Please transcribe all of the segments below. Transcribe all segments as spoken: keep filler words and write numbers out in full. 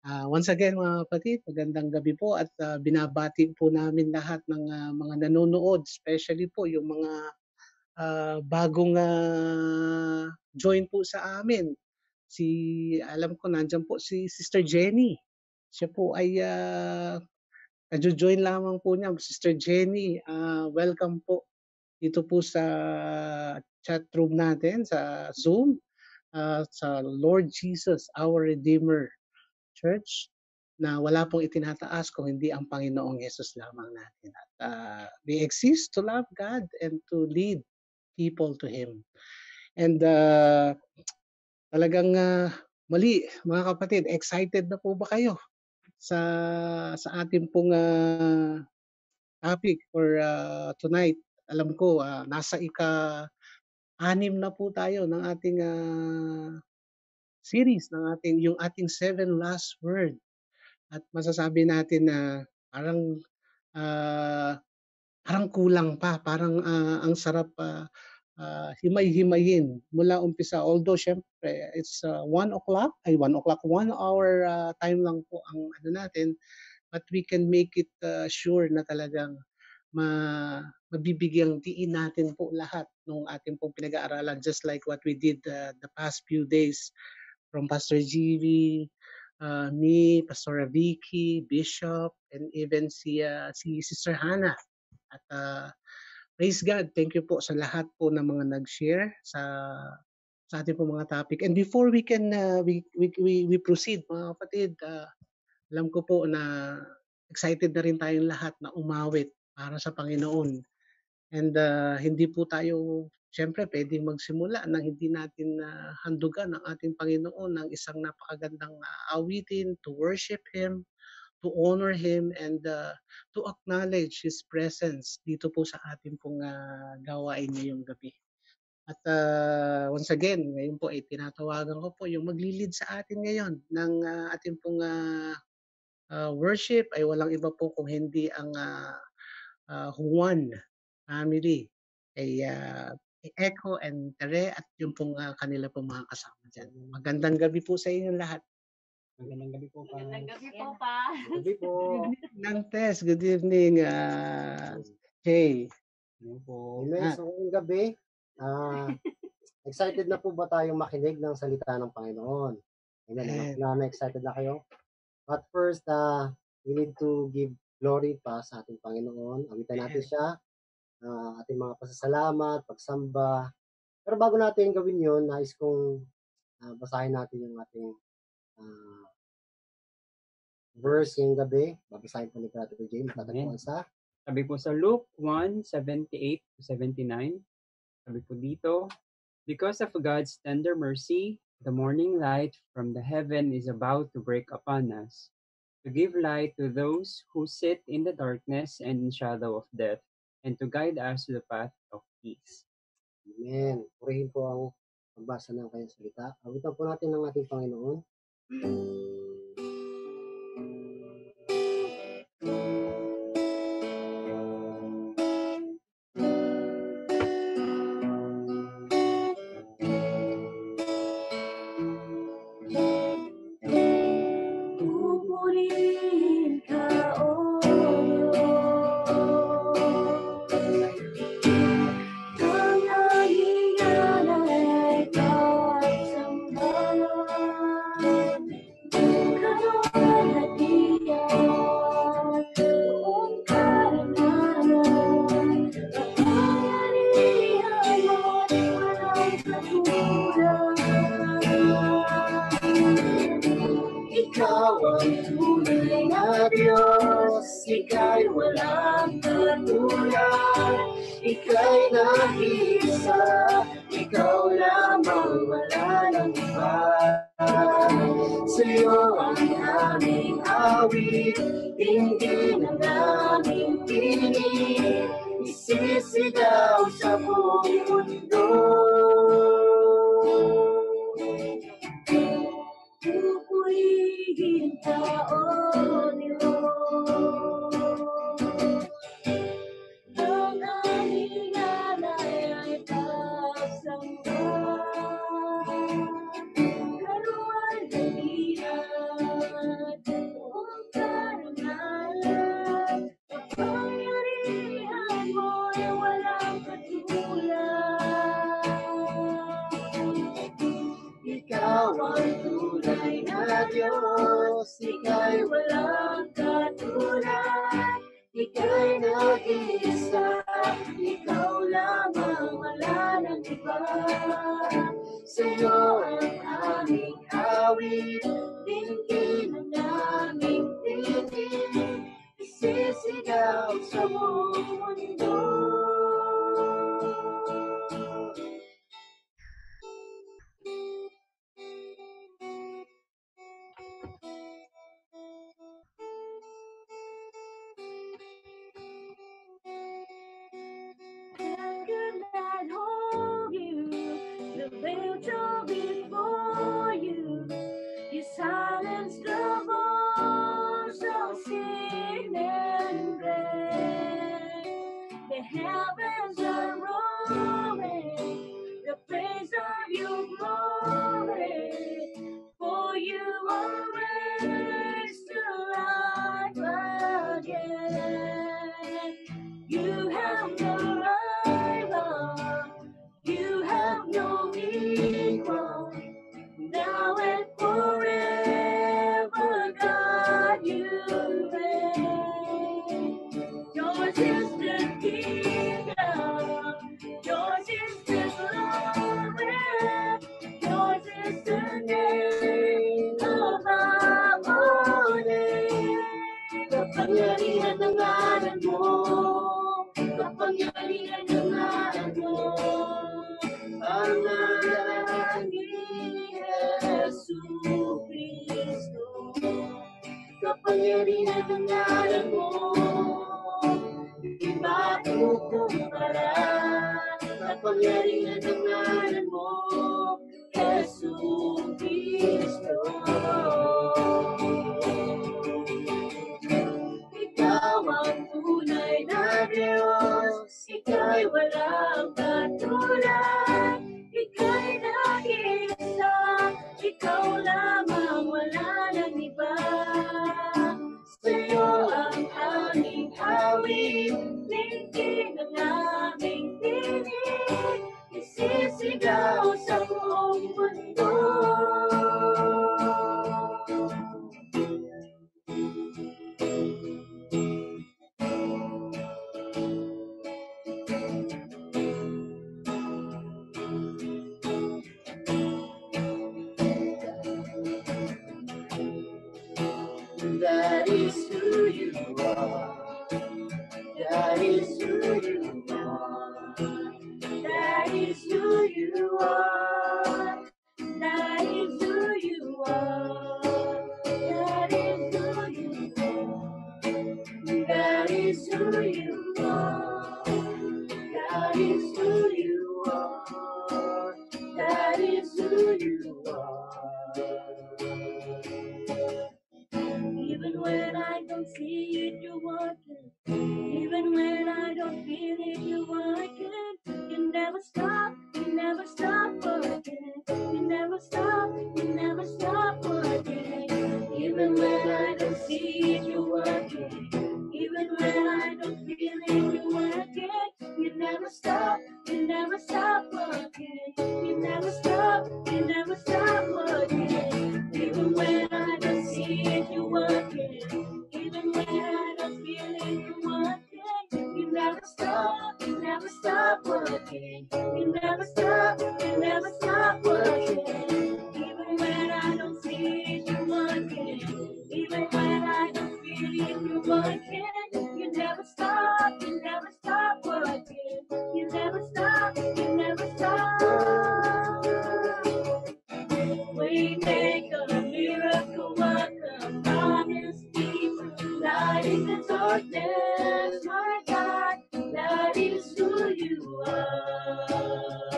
Ah, once again mga kapatid, magandang gabi po at ah, binabati po namin lahat ng ah, mga nanonood, especially po yung mga ah, bagong ah, join po sa amin. Si alam ko nandiyan po si Sister Jenny. Siya po ay ah, nagjo-join lamang po niya. Sister Jenny, ah, welcome po dito po sa chat room natin sa Zoom, ah, sa Lord Jesus, our Redeemer Church, na wala pong itinataas kung hindi ang Panginoong Yesus lamang natin. At uh, we exist to love God and to lead people to Him. And uh, talagang uh, mali, mga kapatid, excited na po ba kayo sa sa ating pong uh, topic for uh, tonight? Alam ko, uh, nasa ika-anim na po tayo ng ating uh, series, ng ating, yung ating seven last word. At masasabi natin na parang ah, parang kulang pa, parang ah, ang sarap ah, ah, himay-himayin mula umpisa. Although syempre it's uh, one o'clock, ay one o'clock, one hour ah, time lang po ang ano natin, but we can make it uh, sure na talagang ma mabibigyang diin natin po lahat ng ating pong pinag-aaralan, just like what we did uh, the past few days from Pastor G V, uh, me, Pastor Vicky, Bishop, and even si, uh, si Sister Hannah. At uh, praise God, thank you po sa lahat po ng mga nag-share sa sa ating po mga topic. And before we can uh, we, we we we proceed, mga kapatid, uh, alam ko po na excited na rin tayong lahat na umawit para sa Panginoon. And uh, hindi po tayo, siyempre, pwedeng magsimula nang hindi natin uh, handugan ang ating Panginoon ng isang napakagandang uh, awitin to worship Him, to honor Him, and uh, to acknowledge His presence dito po sa ating pong uh, gawain ngayong gabi. At uh, once again, ngayon po ay tinatawagan ko po yung maglilid sa atin ngayon ng uh, ating pong uh, uh, worship ay walang iba po kung hindi ang uh, uh, Juan family, kay uh, Echo and Tere at yung pong uh, kanila pong mga kasama dyan. Magandang gabi po sa inyong lahat. Magandang gabi po pa. Magandang gabi po pa. Gabi po. Nantes, good evening, uh, Jay. Ano po? Amen. So, ngayong gabi, uh, excited na po ba tayong makinig ng salita ng Panginoon? Amen. Amen. Na, na excited na kayo? But first, uh, we need to give glory pa sa ating Panginoon. Awitan natin siya. Uh, ating mga pasasalamat, pagsamba. Pero bago natin gawin yun, nais kong uh, basahin natin yung ating uh, verse ngayong gabi. Babasahin po ni Brother James. Matatagpuan sa Sabi po sa Luke one seventy-eight to seventy-nine, sabi po dito, because of God's tender mercy, the morning light from the heaven is about to break upon us, to give light to those who sit in the darkness and in shadow of death, and to guide us to the path of peace. Amen. Purihin po ang pagbasa ng kanyang salita. Awitan po natin ng ating Panginoon. Ikaw ang tunay na Diyos, ika'y walang katulad, ika'y nag-iisa, ikaw lamang wala ng iba. Sa'yo ang aming awit, hindi na namin pinig, isisigaw sa buong mundo. Pupurihin ka, O Diyos. Ang aming alay ay pagsamba. Kaluwalhatian, Diyos, ika'y walang katulad. Ika'y nag-iisa, ikaw lamang, wala nang iba. Sa'yo ang aming awit, dinggin ang aming tinig, isisigaw sa buong mundo. How could I hold you? The veil tore before you. You silenced the voice of sin and grave. The heavens are roaring, the praise of your glory. For you are raised to life again. You have no rival, you have no equal. Now and forever, God, you reign. Yours is the kingdom, yours is the glory, yours is the name above all names. Kapangyarihan ng ngalan mo, kapangyarihan ng ngalan mo, ang ngalan ni Jesucristo. Kapangyarihan ng ngalan mo, di makukumpara. Kapangyarihan ng ngalan mo, Jesucristo. Ikaw ang tunay na Diyos, ika'y walang katulad. Ika'y nag-iisa, ikaw lamang, wala nang iba. Sa'yo ang aming awit, dinggin ang aming tinig, isisigaw sa buong mundo. That is who you are. That is who you are. That is who you are. That is who you are. That is who you are. That is who you are. That is who you are. That is who you are. Even when I don't see it, you're working. Even when I don't feel it, you're working. You never stop, you never stop working. You never stop, you never stop working. Even when I don't see it, you're working. Even when I don't feel it, you're working. You never stop, you never stop working. You never stop, you never stop working. Even when I don't see it, you're working. Even when I don't feel it, you're working. You never stop, you never stop working. You never stop, you never stop working. Even when I don't see it, you're working. Even when I don't feel it, you're working. You never stop, you never stop working. You never stop, you never stop. We make a miracle worker, promise keeper, light in the darkness, my God, that is who you are.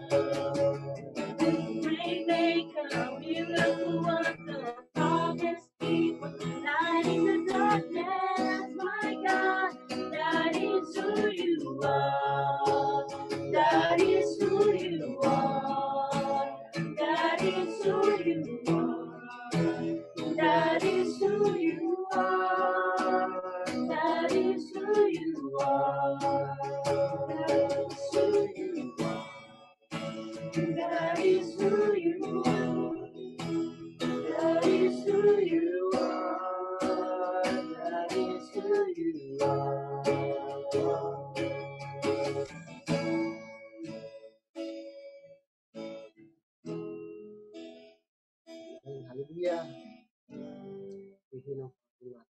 We make a miracle worker, promise keeper, light in the darkness, my God, that is who you are. That is who you are. That is who you are. That is who you are. That is sabihin ng Panginoon natin.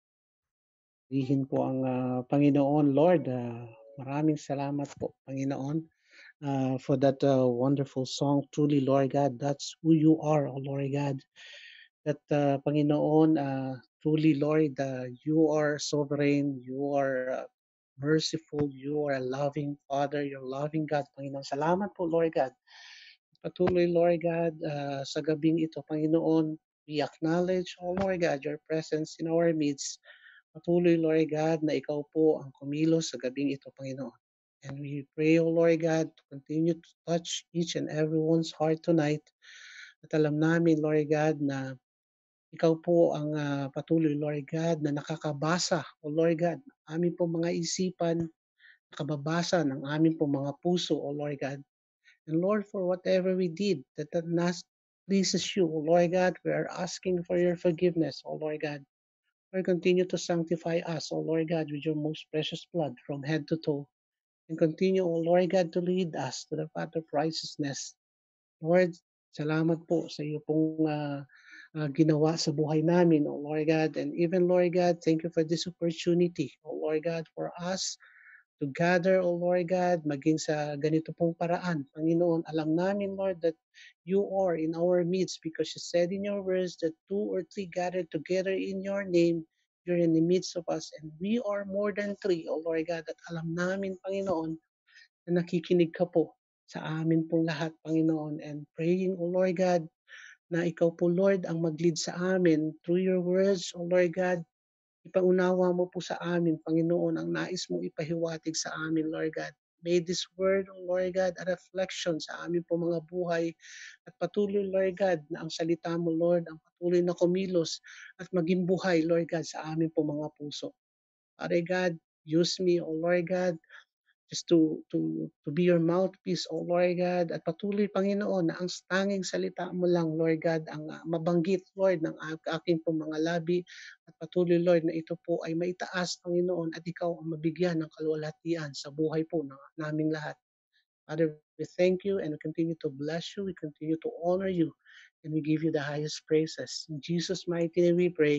Purihin po ang ah, Panginoon, Lord. Ah, maraming salamat po, Panginoon, uh, for that uh, wonderful song. Truly, Lord God, that's who you are, oh Lord God. That uh, Panginoon, uh, truly, Lord, uh, you are sovereign, you are uh, merciful, you are a loving Father, you're loving God, Panginoon. Salamat po, Lord God. Patuloy, Lord God, uh, sa gabing ito, Panginoon, we acknowledge, oh Lord God, your presence in our midst. Patuloy, Lord God, na ikaw po ang kumilos sa gabing ito, Panginoon. And we pray, O Lord God, to continue to touch each and everyone's heart tonight. At alam namin, Lord God, na ikaw po ang uh, patuloy, Lord God, na nakakabasa, O Lord God, ng aming po mga isipan, nakababasa ng aming po mga puso, O Lord God. And Lord, for whatever we did that, that not pleases you, O Lord God, we are asking for your forgiveness, O Lord God. Lord, continue to sanctify us, O Lord God, with your most precious blood from head to toe. And continue, O Lord God, to lead us to the path of righteousness. Lord, salamat po sa iyo pong uh, uh, ginawa sa buhay namin, O Lord God. And even, Lord God, thank you for this opportunity, O Lord God, for us to gather, O Lord God, maging sa ganito pong paraan. Panginoon, alam namin, Lord, that you are in our midst because you said in your words that two or three gathered together in your name, you're in the midst of us. And we are more than three, O Lord God, at alam namin, Panginoon, na nakikinig ka po sa amin pong lahat, Panginoon. And praying, O Lord God, na ikaw po, Lord, ang mag-lead sa amin through your words, O Lord God. Ipaunawa mo po sa amin, Panginoon, ang nais mong ipahiwatig sa amin, Lord God. May this word, O Lord God, a reflection sa amin po mga buhay at patuloy, Lord God, na ang salita mo, Lord, ang patuloy na kumilos at maging buhay, Lord God, sa amin po mga puso. Father God, use me, O Lord God, just to to to be your mouthpiece, O Lord God, at patuloy, Panginoon, na ang tanging salita mo lang, Lord God, ang uh, mabanggit, Lord, ng aking po mga labi, at patuloy, Lord, na ito po ay maitaas, Panginoon, at ikaw ang mabigyan ng kaluwalhatian sa buhay po ng naming lahat. Father, we thank you and we continue to bless you, we continue to honor you, and we give you the highest praises. In Jesus' mighty name we pray.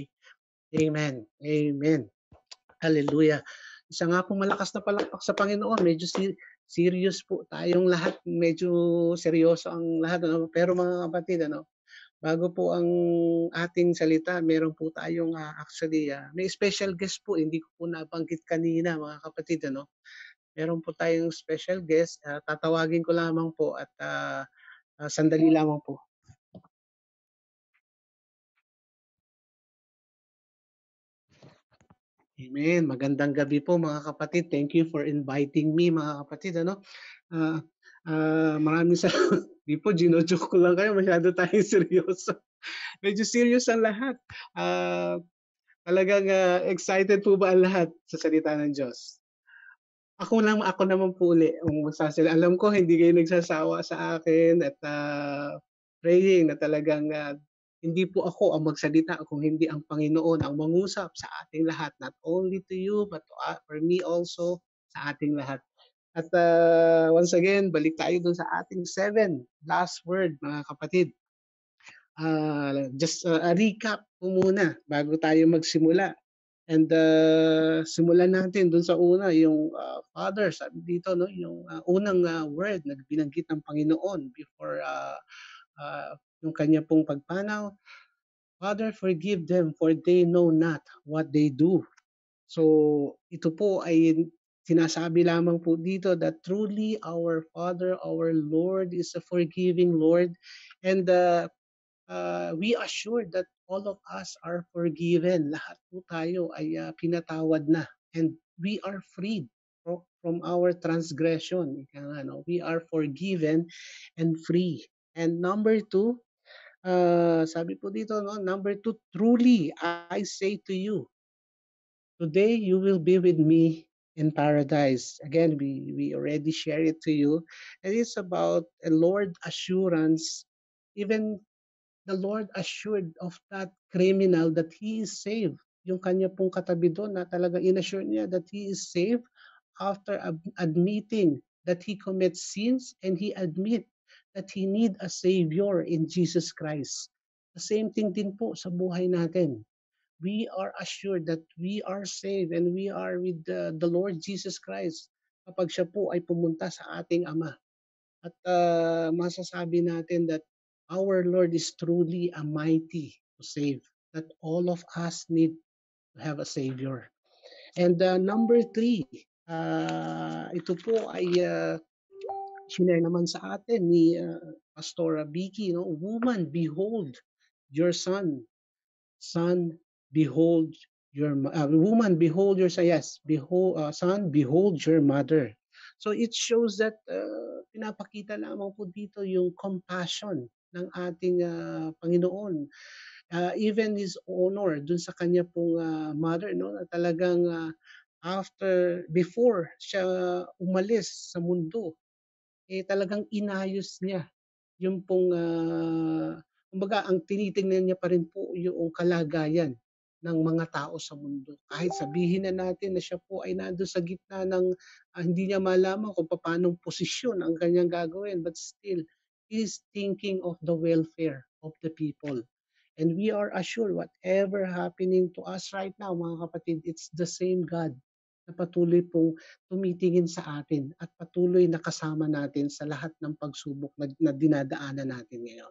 Amen. Amen. Hallelujah. Isa nga pong malakas na palakpak sa Panginoon. Medyo si- serious po tayong lahat. Medyo seryoso ang lahat. Ano? Pero mga kapatid, ano, bago po ang ating salita, meron po tayong uh, actually, uh, may special guest po. Hindi ko po nabanggit kanina, mga kapatid. Ano? Meron po tayong special guest. Uh, tatawagin ko lamang po at uh, uh, sandali lamang po. Amen. Magandang gabi po mga kapatid. Thank you for inviting me mga kapatid. Ano? Uh, uh, maraming salamat. Di po, gino-joke ko lang kayo. Masyado tayong seryoso. Medyo serious ang lahat. Uh, talagang uh, excited po ba ang lahat sa salita ng Diyos? Ako lang, ako naman po uli ang magsasalita. Alam ko hindi kayo nagsasawa sa akin at uh, praying na talagang uh, hindi po ako ang magsalita kung hindi ang Panginoon ang mangusap sa ating lahat. Not only to you, but to, uh, for me also, sa ating lahat. At uh, once again, balik tayo dun sa ating seven last word, mga kapatid. Uh, just uh, a recap po muna bago tayo magsimula. And uh, simulan natin dun sa una, yung uh, Father, sabi dito, no, yung uh, unang uh, word na binanggit ng Panginoon before uh, uh, yung kanya pong pagpanaw. Father, forgive them for they know not what they do. So ito po ay sinasabi lamang po dito that truly our Father, our Lord is a forgiving Lord. And uh, uh, we assure that all of us are forgiven. Lahat po tayo ay uh, pinatawad na. And we are freed from, from our transgression. Ano, we are forgiven and free. And number two, Uh, sabi po dito, no, number two, truly I say to you, today you will be with me in paradise. Again, we, we already shared it to you. And it's about a Lord assurance. Even the Lord assured of that criminal that he is saved. Yung kanya pong katabi doon na talagang inassure niya that he is saved after ab- admitting that he commits sins and he admit that he need a savior in Jesus Christ. The same thing din po sa buhay natin. we are assured that we are saved and we are with the, the Lord Jesus Christ kapag siya po ay pumunta sa ating Ama. At uh, masasabi natin that our Lord is truly a mighty to save, that all of us need to have a Savior. And uh, number three, uh, ito po ay uh, sinare naman sa atin ni uh, Pastora Vicky, no? Woman, behold your son. Son, behold your mo- uh, woman, behold your son. Yes, behold, uh, son, behold your mother. So it shows that uh, pinapakita lamang po dito yung compassion ng ating uh, Panginoon. Uh, even his honor dun sa kanya pong uh, mother, no, na talagang uh, after before siya umalis sa mundo, eh talagang inayos niya yung pong ah, kumbaga ang tinitingnan niya pa rin po yung kalagayan ng mga tao sa mundo. Kahit sabihin na natin na siya po ay nando'n sa gitna ng ah, hindi niya malaman kung papaanong posisyon ang kanyang gagawin, but still he is thinking of the welfare of the people. And we are assured whatever happening to us right now, mga kapatid, it's the same God na patuloy pong tumitingin sa atin at patuloy na kasama natin sa lahat ng pagsubok na, na dinadaanan natin ngayon.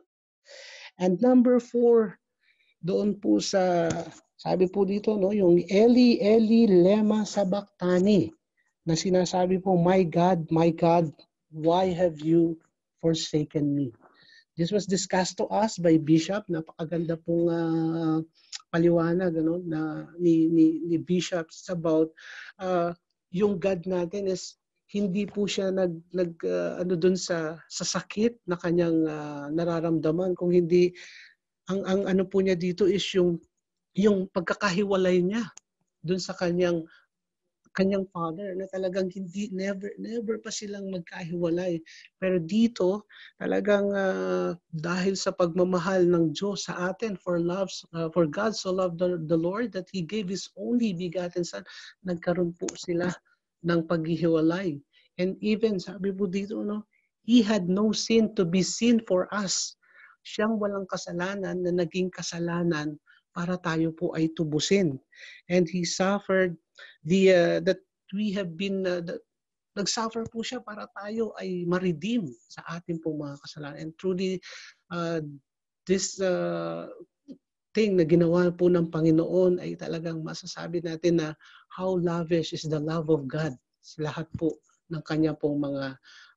And number four, doon po sa, sabi po dito, no, yung Eli, Eli, lema sabachthani, na sinasabi po, my God, my God, why have you forsaken me? This was discussed to us by Bishop. Napakaganda pong uh, paliwanag ano, na ni, ni, ni Bishop about uh, yung God natin is hindi po siya nag, nag uh, ano dun sa, sa sakit na kanyang uh, nararamdaman. Kung hindi, ang, ang ano po niya dito is yung, yung pagkakahiwalay niya dun sa kanyang kanyang father na talagang hindi never never pa silang magkahiwalay, pero dito talagang uh, dahil sa pagmamahal ng Diyos sa atin, for loves uh, for God so loved the, the Lord that he gave his only begotten son, nagkaroon po sila ng paghihiwalay. And even sabi po dito, no, he had no sin to be sin for us. Siyang walang kasalanan na naging kasalanan para tayo po ay tubusin. And he suffered the uh, that we have been uh, the, nag-suffer po siya para tayo ay ma-redeem sa ating pong mga kasalanan. And truly uh, this uh, thing na ginawa po ng Panginoon ay talagang masasabi natin na how lavish is the love of God sa lahat po ng kanya pong mga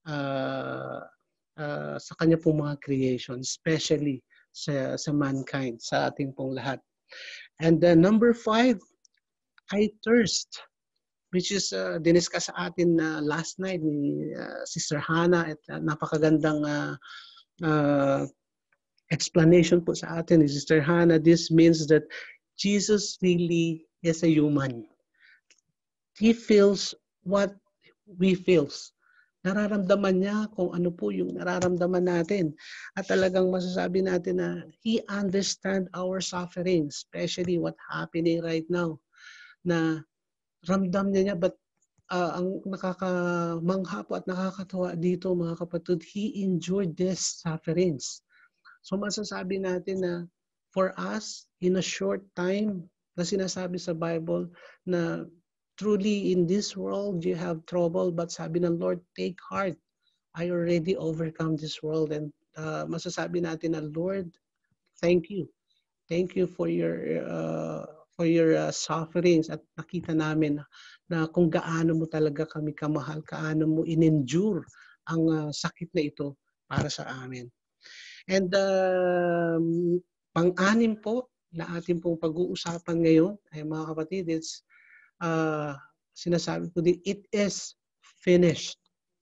uh, uh, sa kanya pong mga creation, especially sa, sa mankind, sa ating pong lahat. And uh, number five, I thirst, which is uh, diniscuss sa atin uh, last night ni uh, Sister Hannah at uh, napakagandang uh, uh, explanation po sa atin ni Sister Hannah. This means that Jesus really is a human. He feels what we feels. Nararamdaman niya kung ano po yung nararamdaman natin. At talagang masasabi natin na He understands our suffering, especially what happening right now. Na ramdam niya niya, but uh, ang nakakamangha po at nakakatuwa dito mga kapatid, he enjoyed these sufferings. So masasabi natin na for us, in a short time, na sinasabi sa Bible na truly in this world you have trouble, but sabi ng Lord, take heart, I already overcome this world. And uh, masasabi natin na Lord, thank you. Thank you for your uh, for your uh, sufferings, at nakita namin na kung gaano mo talaga kami kamahal, gaano mo in-endure ang uh, sakit na ito para sa amin. And um, pang-anim po na ating pong pag-uusapan ngayon ay mga kapatid, it's uh, sinasabi ko din, it is finished.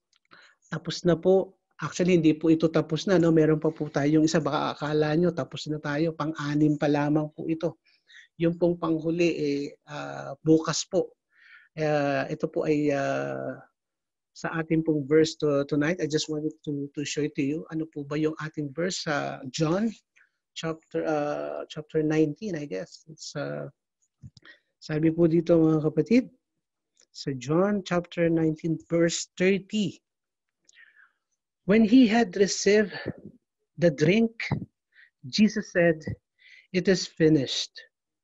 Tapos na po. Actually, hindi po ito tapos na. No? Meron pa po tayong isa. Baka akala nyo, tapos na tayo. Pang-anim pa lamang po ito. Yung pong panghuli, eh, uh, bukas po. Uh, ito po ay uh, sa ating pong verse to, tonight. I just wanted to, to show it to you. Ano po ba yung ating verse sa uh, John chapter uh, chapter nineteen, I guess. It's, uh, sabi po dito mga kapatid, sa John chapter nineteen, verse thirty. When he had received the drink, Jesus said, it is finished.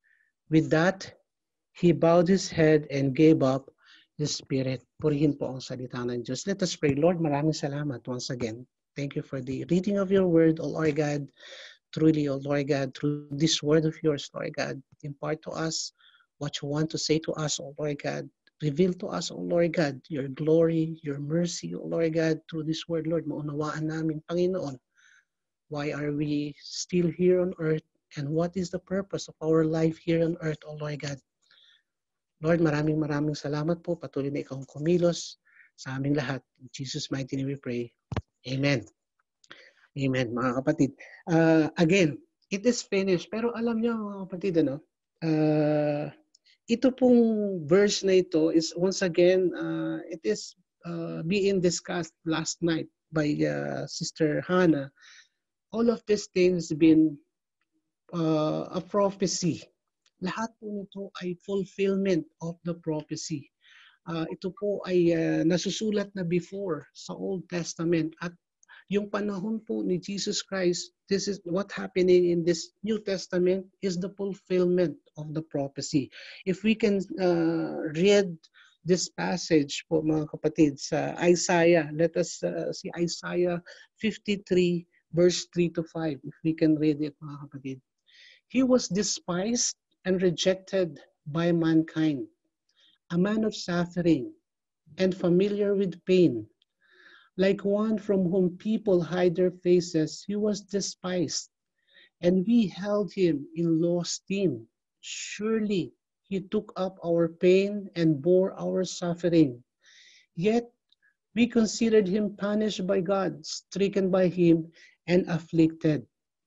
With that, he bowed his head and gave up his spirit. Purihin po ang salita ng Diyos. Let us pray. Lord, maraming salamat once again. Thank you for the reading of your word, O Lord God. Truly, O Lord God, through this word of yours, Lord God, impart to us what you want to say to us, O Lord God. Reveal to us, O Lord God, your glory, your mercy, O Lord God, through this word, Lord. Maunawaan namin, Panginoon, why are we still here on earth and what is the purpose of our life here on earth, O Lord God. Lord, maraming maraming salamat po. Patuloy na ikaw kumilos sa aming lahat. In Jesus' mighty name we pray. Amen. Amen, mga kapatid. Uh, again, it is finished. Pero alam niyo, mga kapatid, ano, uh, ito pong verse na ito is once again, uh, it is uh, being discussed last night by uh, Sister Hannah. All of these things been uh, a prophecy. Lahat po nito ay fulfillment of the prophecy. Uh, ito po ay uh, nasusulat na before sa Old Testament at yung panahon po ni Jesus Christ, this is what happening in this New Testament is the fulfillment of the prophecy. If we can uh, read this passage po mga kapatid sa Isaiah, let us uh, see Isaiah fifty-three verse three to five if we can read it mga kapatid. He was despised and rejected by mankind, a man of suffering and familiar with pain. Like one from whom people hide their faces, he was despised, and we held him in low esteem. Surely he took up our pain and bore our suffering. Yet we considered him punished by God, stricken by him, and afflicted.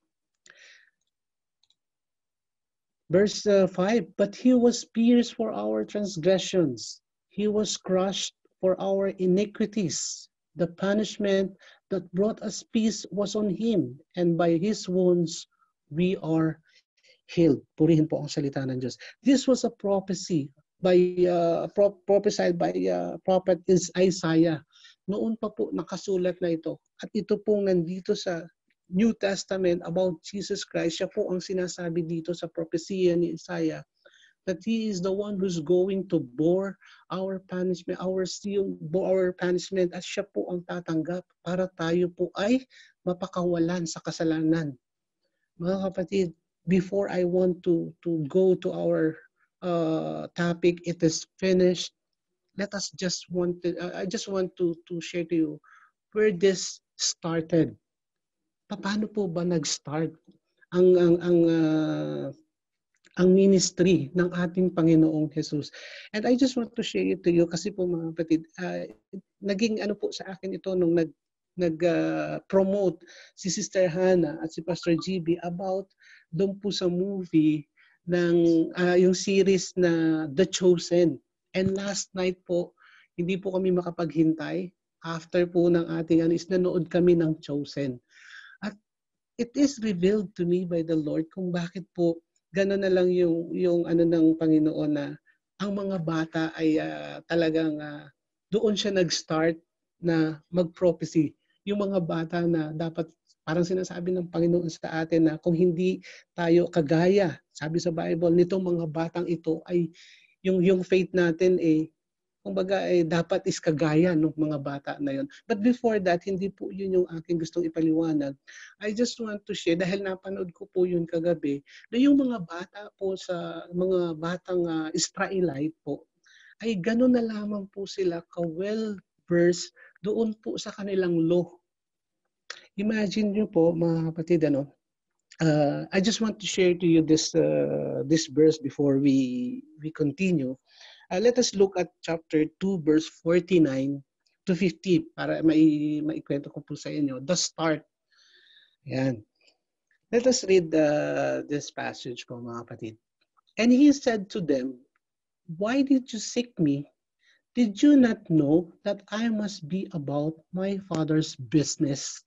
Verse uh, five, but he was pierced for our transgressions. He was crushed for our iniquities. The punishment that brought us peace was on him, and by his wounds we are healed. Purihin po ang salita ng Diyos. This was a prophecy by uh, pro- prophesied by uh, prophet Isaiah. Noon pa po nakasulat na ito. At ito pong nandito sa New Testament about Jesus Christ. Siya po ang sinasabi dito sa propesya ni Isaiah that he is the one who's going to bore our punishment, our still bore our punishment at siya po ang tatanggap para tayo po ay mapakawalan sa kasalanan. Mga kapatid, before I want to to go to our uh, topic, it is finished. Let us just want to, uh, I just want to to share to you where this started. Paano po ba nag-start ang ang ang uh, ang ministry ng ating Panginoong Jesus? And I just want to share it to you kasi po mga kapatid, uh, naging ano po sa akin ito nung nag nag-promote uh, si Sister Hannah at si Pastor G B about doon po sa movie ng uh, yung series na The Chosen. And last night po, hindi po kami makapaghintay. After po ng ating ano is nanood kami ng Chosen. It is revealed to me by the Lord kung bakit po gano'n na lang yung yung ano ng Panginoon na ang mga bata ay uh, talagang uh, doon siya nag-start na mag-prophecy. Yung mga bata na dapat parang sinasabi ng Panginoon sa atin na kung hindi tayo kagaya, sabi sa Bible, nitong mga batang ito ay yung yung faith natin eh kumbaga eh, dapat is kagaya ng mga bata na yon. But before that, hindi po yun yung aking gustong ipaliwanag. I just want to share, dahil napanood ko po yun kagabi, na yung mga bata po sa mga batang uh, Israelite po, ay gano'n na lamang po sila ka-well-versed doon po sa kanilang law. Imagine nyo po, mga kapatid, ano, uh, I just want to share to you this uh, this verse before we we continue. Uh, let us look at chapter two, verse forty-nine to fifty para mai maikwento ko po sa inyo. The start. Ayan. Let us read uh, this passage po mga kapatid. And he said to them, why did you seek me? Did you not know that I must be about my Father's business?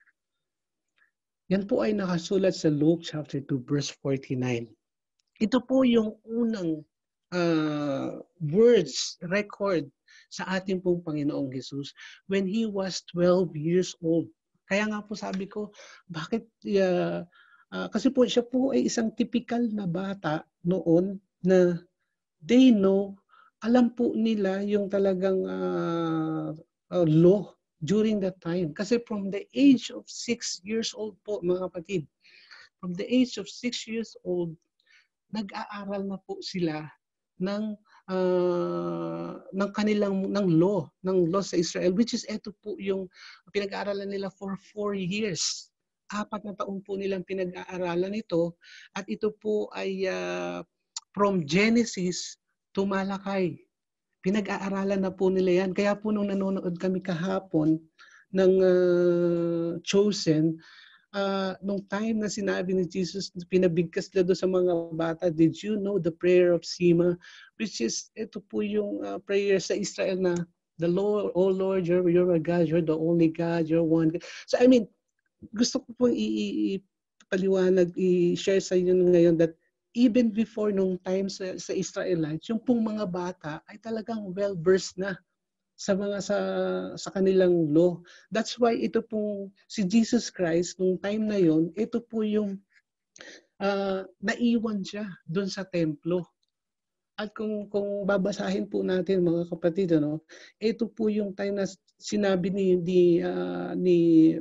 Yan po ay nakasulat sa Luke chapter two, verse forty-nine. Ito po yung unang Uh, words, record sa ating pong Panginoong Jesus when He was twelve years old. Kaya nga po sabi ko, bakit, uh, uh, kasi po siya po ay isang typical na bata noon na they know, alam po nila yung talagang uh, uh, law during that time. Kasi from the age of six years old po, mga kapatid, from the age of six years old, nag-aaral na po sila ng uh, ng kanilang ng law, ng law sa Israel, which is ito po yung pinag-aaralan nila for four years. Apat na taon po nilang pinag-aaralan ito at ito po ay uh, from Genesis to Malakay. Pinag-aaralan na po nila yan. Kaya po nung nanonood kami kahapon ng uh, Chosen, uh, nung time na sinabi ni Jesus, pinabigkas nila doon sa mga bata, did you know the prayer of Shema? Which is, ito po yung uh, prayer sa Israel na, the Lord, oh Lord, you're, you're a God, you're the only God, you're one God. So I mean, gusto ko pong i-paliwanag, i-share sa inyo ngayon that even before nung time sa, sa Israelites, yung pong mga bata ay talagang well-versed na sa mga sa sa kanilang law. That's why ito pong si Jesus Christ nung time na yon, ito po yung uh, naiwan siya doon sa templo. At kung kung babasahin po natin mga kapatid, ano, ito po yung time na sinabi ni ni, uh, ni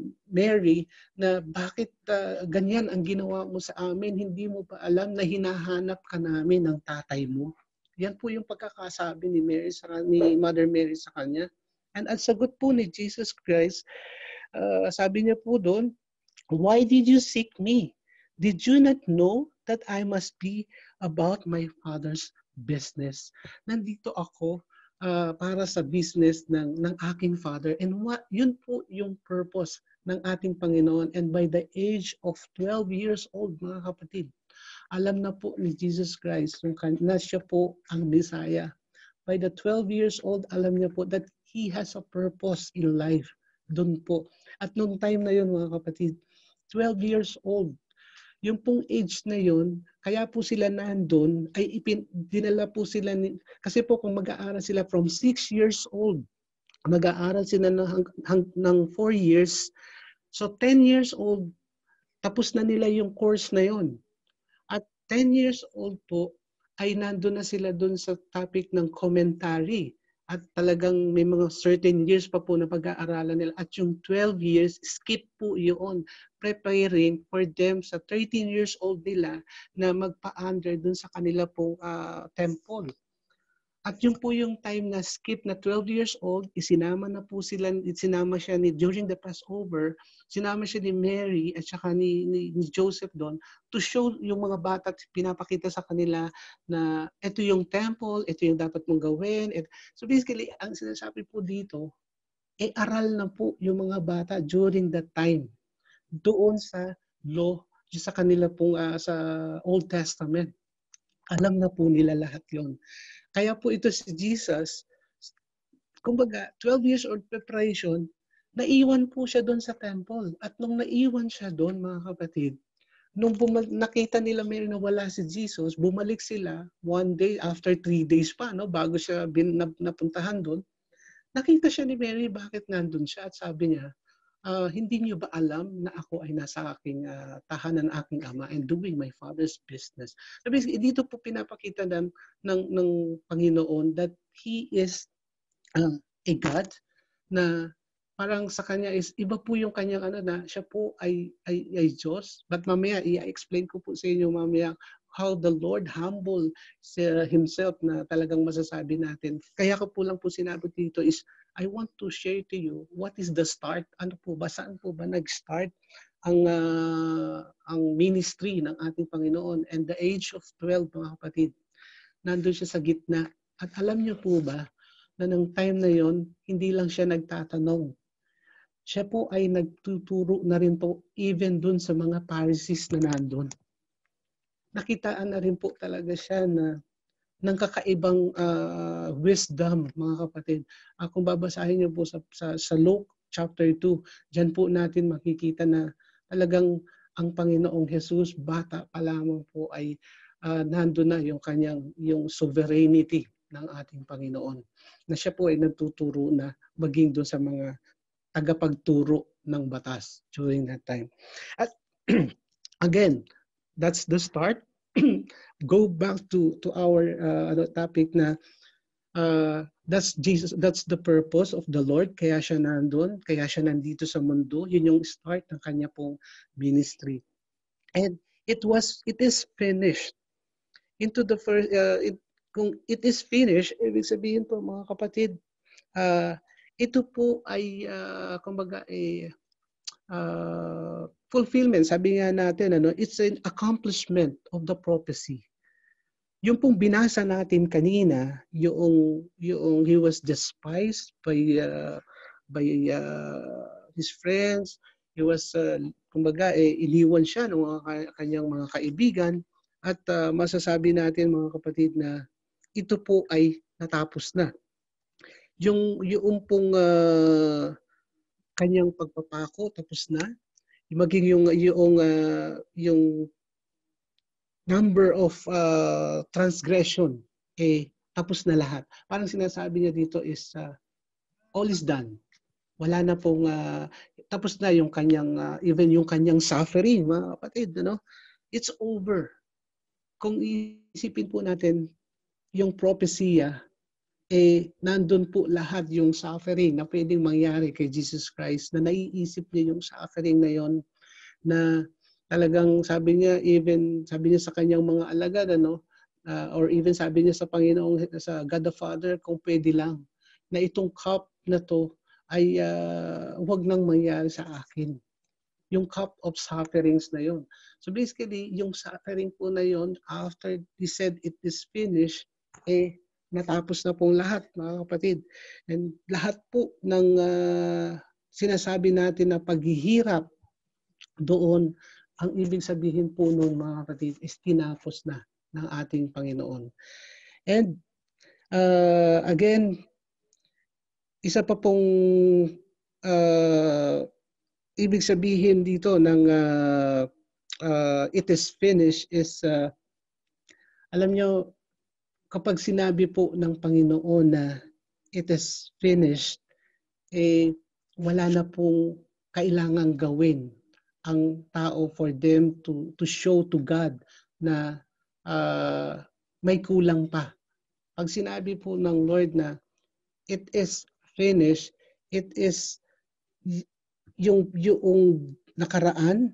Mary na bakit uh, ganyan ang ginawa mo sa amin, hindi mo ba alam na hinahanap ka namin ng tatay mo? Yan po yung pagkakasabi ni Mary sa ni Mother Mary sa kanya. And ang sagot po ni Jesus Christ, uh, sabi niya po doon, why did you seek me? Did you not know that I must be about my Father's business? Nandito ako uh, para sa business ng, ng aking Father. And what, yun po yung purpose ng ating Panginoon. And by the age of twelve years old, mga kapatid, alam na po ni Jesus Christ na siya po ang Messiah. By the twelve years old, alam niya po that He has a purpose in life. Doon po. At nung time na yun, mga kapatid, twelve years old, yung pong age na yun, kaya po sila nandun, ay ipin, dinala po sila, ni, kasi po kung mag-aaral sila from six years old, mag-aaral sila ng, hang, hang, ng four years, so ten years old, tapos na nila yung course na yun. At ten years old po, ay nandun na sila dun sa topic ng commentary. At talagang may mga certain years pa po na pag-aaralan nila. At yung twelve years, skip po yun. Preparing for them sa thirteen years old nila na magpa-under dun sa kanila pong uh, temple. At yun po yung time na skip na twelve years old, isinama na po sila, isinama siya ni, during the Passover, sinama siya ni Mary at saka ni, ni, ni Joseph doon to show yung mga bata at pinapakita sa kanila na ito yung temple, ito yung dapat mong gawin. Et, so basically, ang sinasabi po dito, eh aral na po yung mga bata during that time doon sa law, sa kanila pong uh, sa Old Testament. Alam na po nila lahat yon. Kaya po ito si Jesus, kumbaga, twelve years old preparation, naiwan po siya doon sa temple. At nung naiwan siya doon, mga kapatid, nung bumal- nakita nila Mary na wala si Jesus, bumalik sila one day after three days pa, no, bago siya bin, napuntahan doon. Nakita siya ni Mary, bakit nandun siya? At sabi niya, uh, hindi niyo ba alam na ako ay nasa aking uh, tahanan aking ama and doing my Father's business? So basically, dito po pinapakita ng, ng, ng Panginoon that He is uh, a God na parang sa kanya is iba po yung kanyang ano na siya po ay ay, ay Diyos. But mamaya i-explain ko po sa inyo mamaya how the Lord humble himself na talagang masasabi natin. Kaya ko po lang po sinabi dito is I want to share to you what is the start. Ano po ba? Saan po ba nag-start ang uh, ang ministry ng ating Panginoon? And the age of twelve, mga kapatid, nandun siya sa gitna. At alam niyo po ba na ng time na yon, hindi lang siya nagtatanong. Siya po ay nagtuturo na rin po even dun sa mga Pharisees na nandun. Nakitaan na rin po talaga siya na ng kakaibang uh, wisdom, mga kapatid. Uh, kung babasahin niyo po sa, sa, sa Luke chapter two, dyan po natin makikita na talagang ang Panginoong Jesus, bata pa lamang po ay uh, nandun na yung kanyang yung sovereignty ng ating Panginoon. Na siya po ay nagtuturo na maging doon sa mga tagapagturo ng batas during that time. At again, that's the start. go back to to our uh, ano, topic na uh, that's Jesus, that's the purpose of the Lord, kaya siya nandun, kaya siya nandito sa mundo. Yun yung start ng kanya pong ministry. And it was, it is finished. Into the first, uh, it, kung it is finished, ibig sabihin po mga kapatid, uh, ito po ay, uh, kumbaga, eh, uh, fulfillment. Sabi nga natin, ano, it's an accomplishment of the prophecy. Yung pong binasa natin kanina, yung yung he was despised by uh, by uh, his friends, he was uh, kumbaga eh, iniwan siya ng mga kanyang mga kaibigan, at uh, masasabi natin mga kapatid na ito po ay natapos na. Yung yung pong uh, kanyang pagpapako tapos na, maging yung yung uh, yung number of uh, transgression, eh, tapos na lahat. Parang sinasabi niya dito is, uh, all is done. Wala na pong, uh, tapos na yung kanyang, uh, even yung kanyang suffering, mga kapatid, ano? It's over. Kung isipin po natin, yung propesya, eh, nandun po lahat yung suffering na pwedeng mangyari kay Jesus Christ, na naiisip niya yung suffering na yon, na talagang sabi niya, even sabi niya sa kanyang mga alagad, ano, uh, or even sabi niya sa Panginoong, sa God the Father, kung pwede lang, na itong cup na to ay uh, huwag nang mangyari sa akin. Yung cup of sufferings na yon. So basically, yung suffering po na yon, after he said it is finished, eh, natapos na pong lahat, mga kapatid. And lahat po ng uh, sinasabi natin na paghihirap doon, ang ibig sabihin po nung mga kapatid is tinapos na ng ating Panginoon. And uh, again, isa pa pong uh, ibig sabihin dito ng uh, uh, it is finished is, uh, alam nyo, kapag sinabi po ng Panginoon na it is finished, eh, wala na pong kailangang gawin ang tao for them to to show to God na uh, may kulang pa. Pag sinabi po ng Lord na it is finished, it is yung yung nakaraan,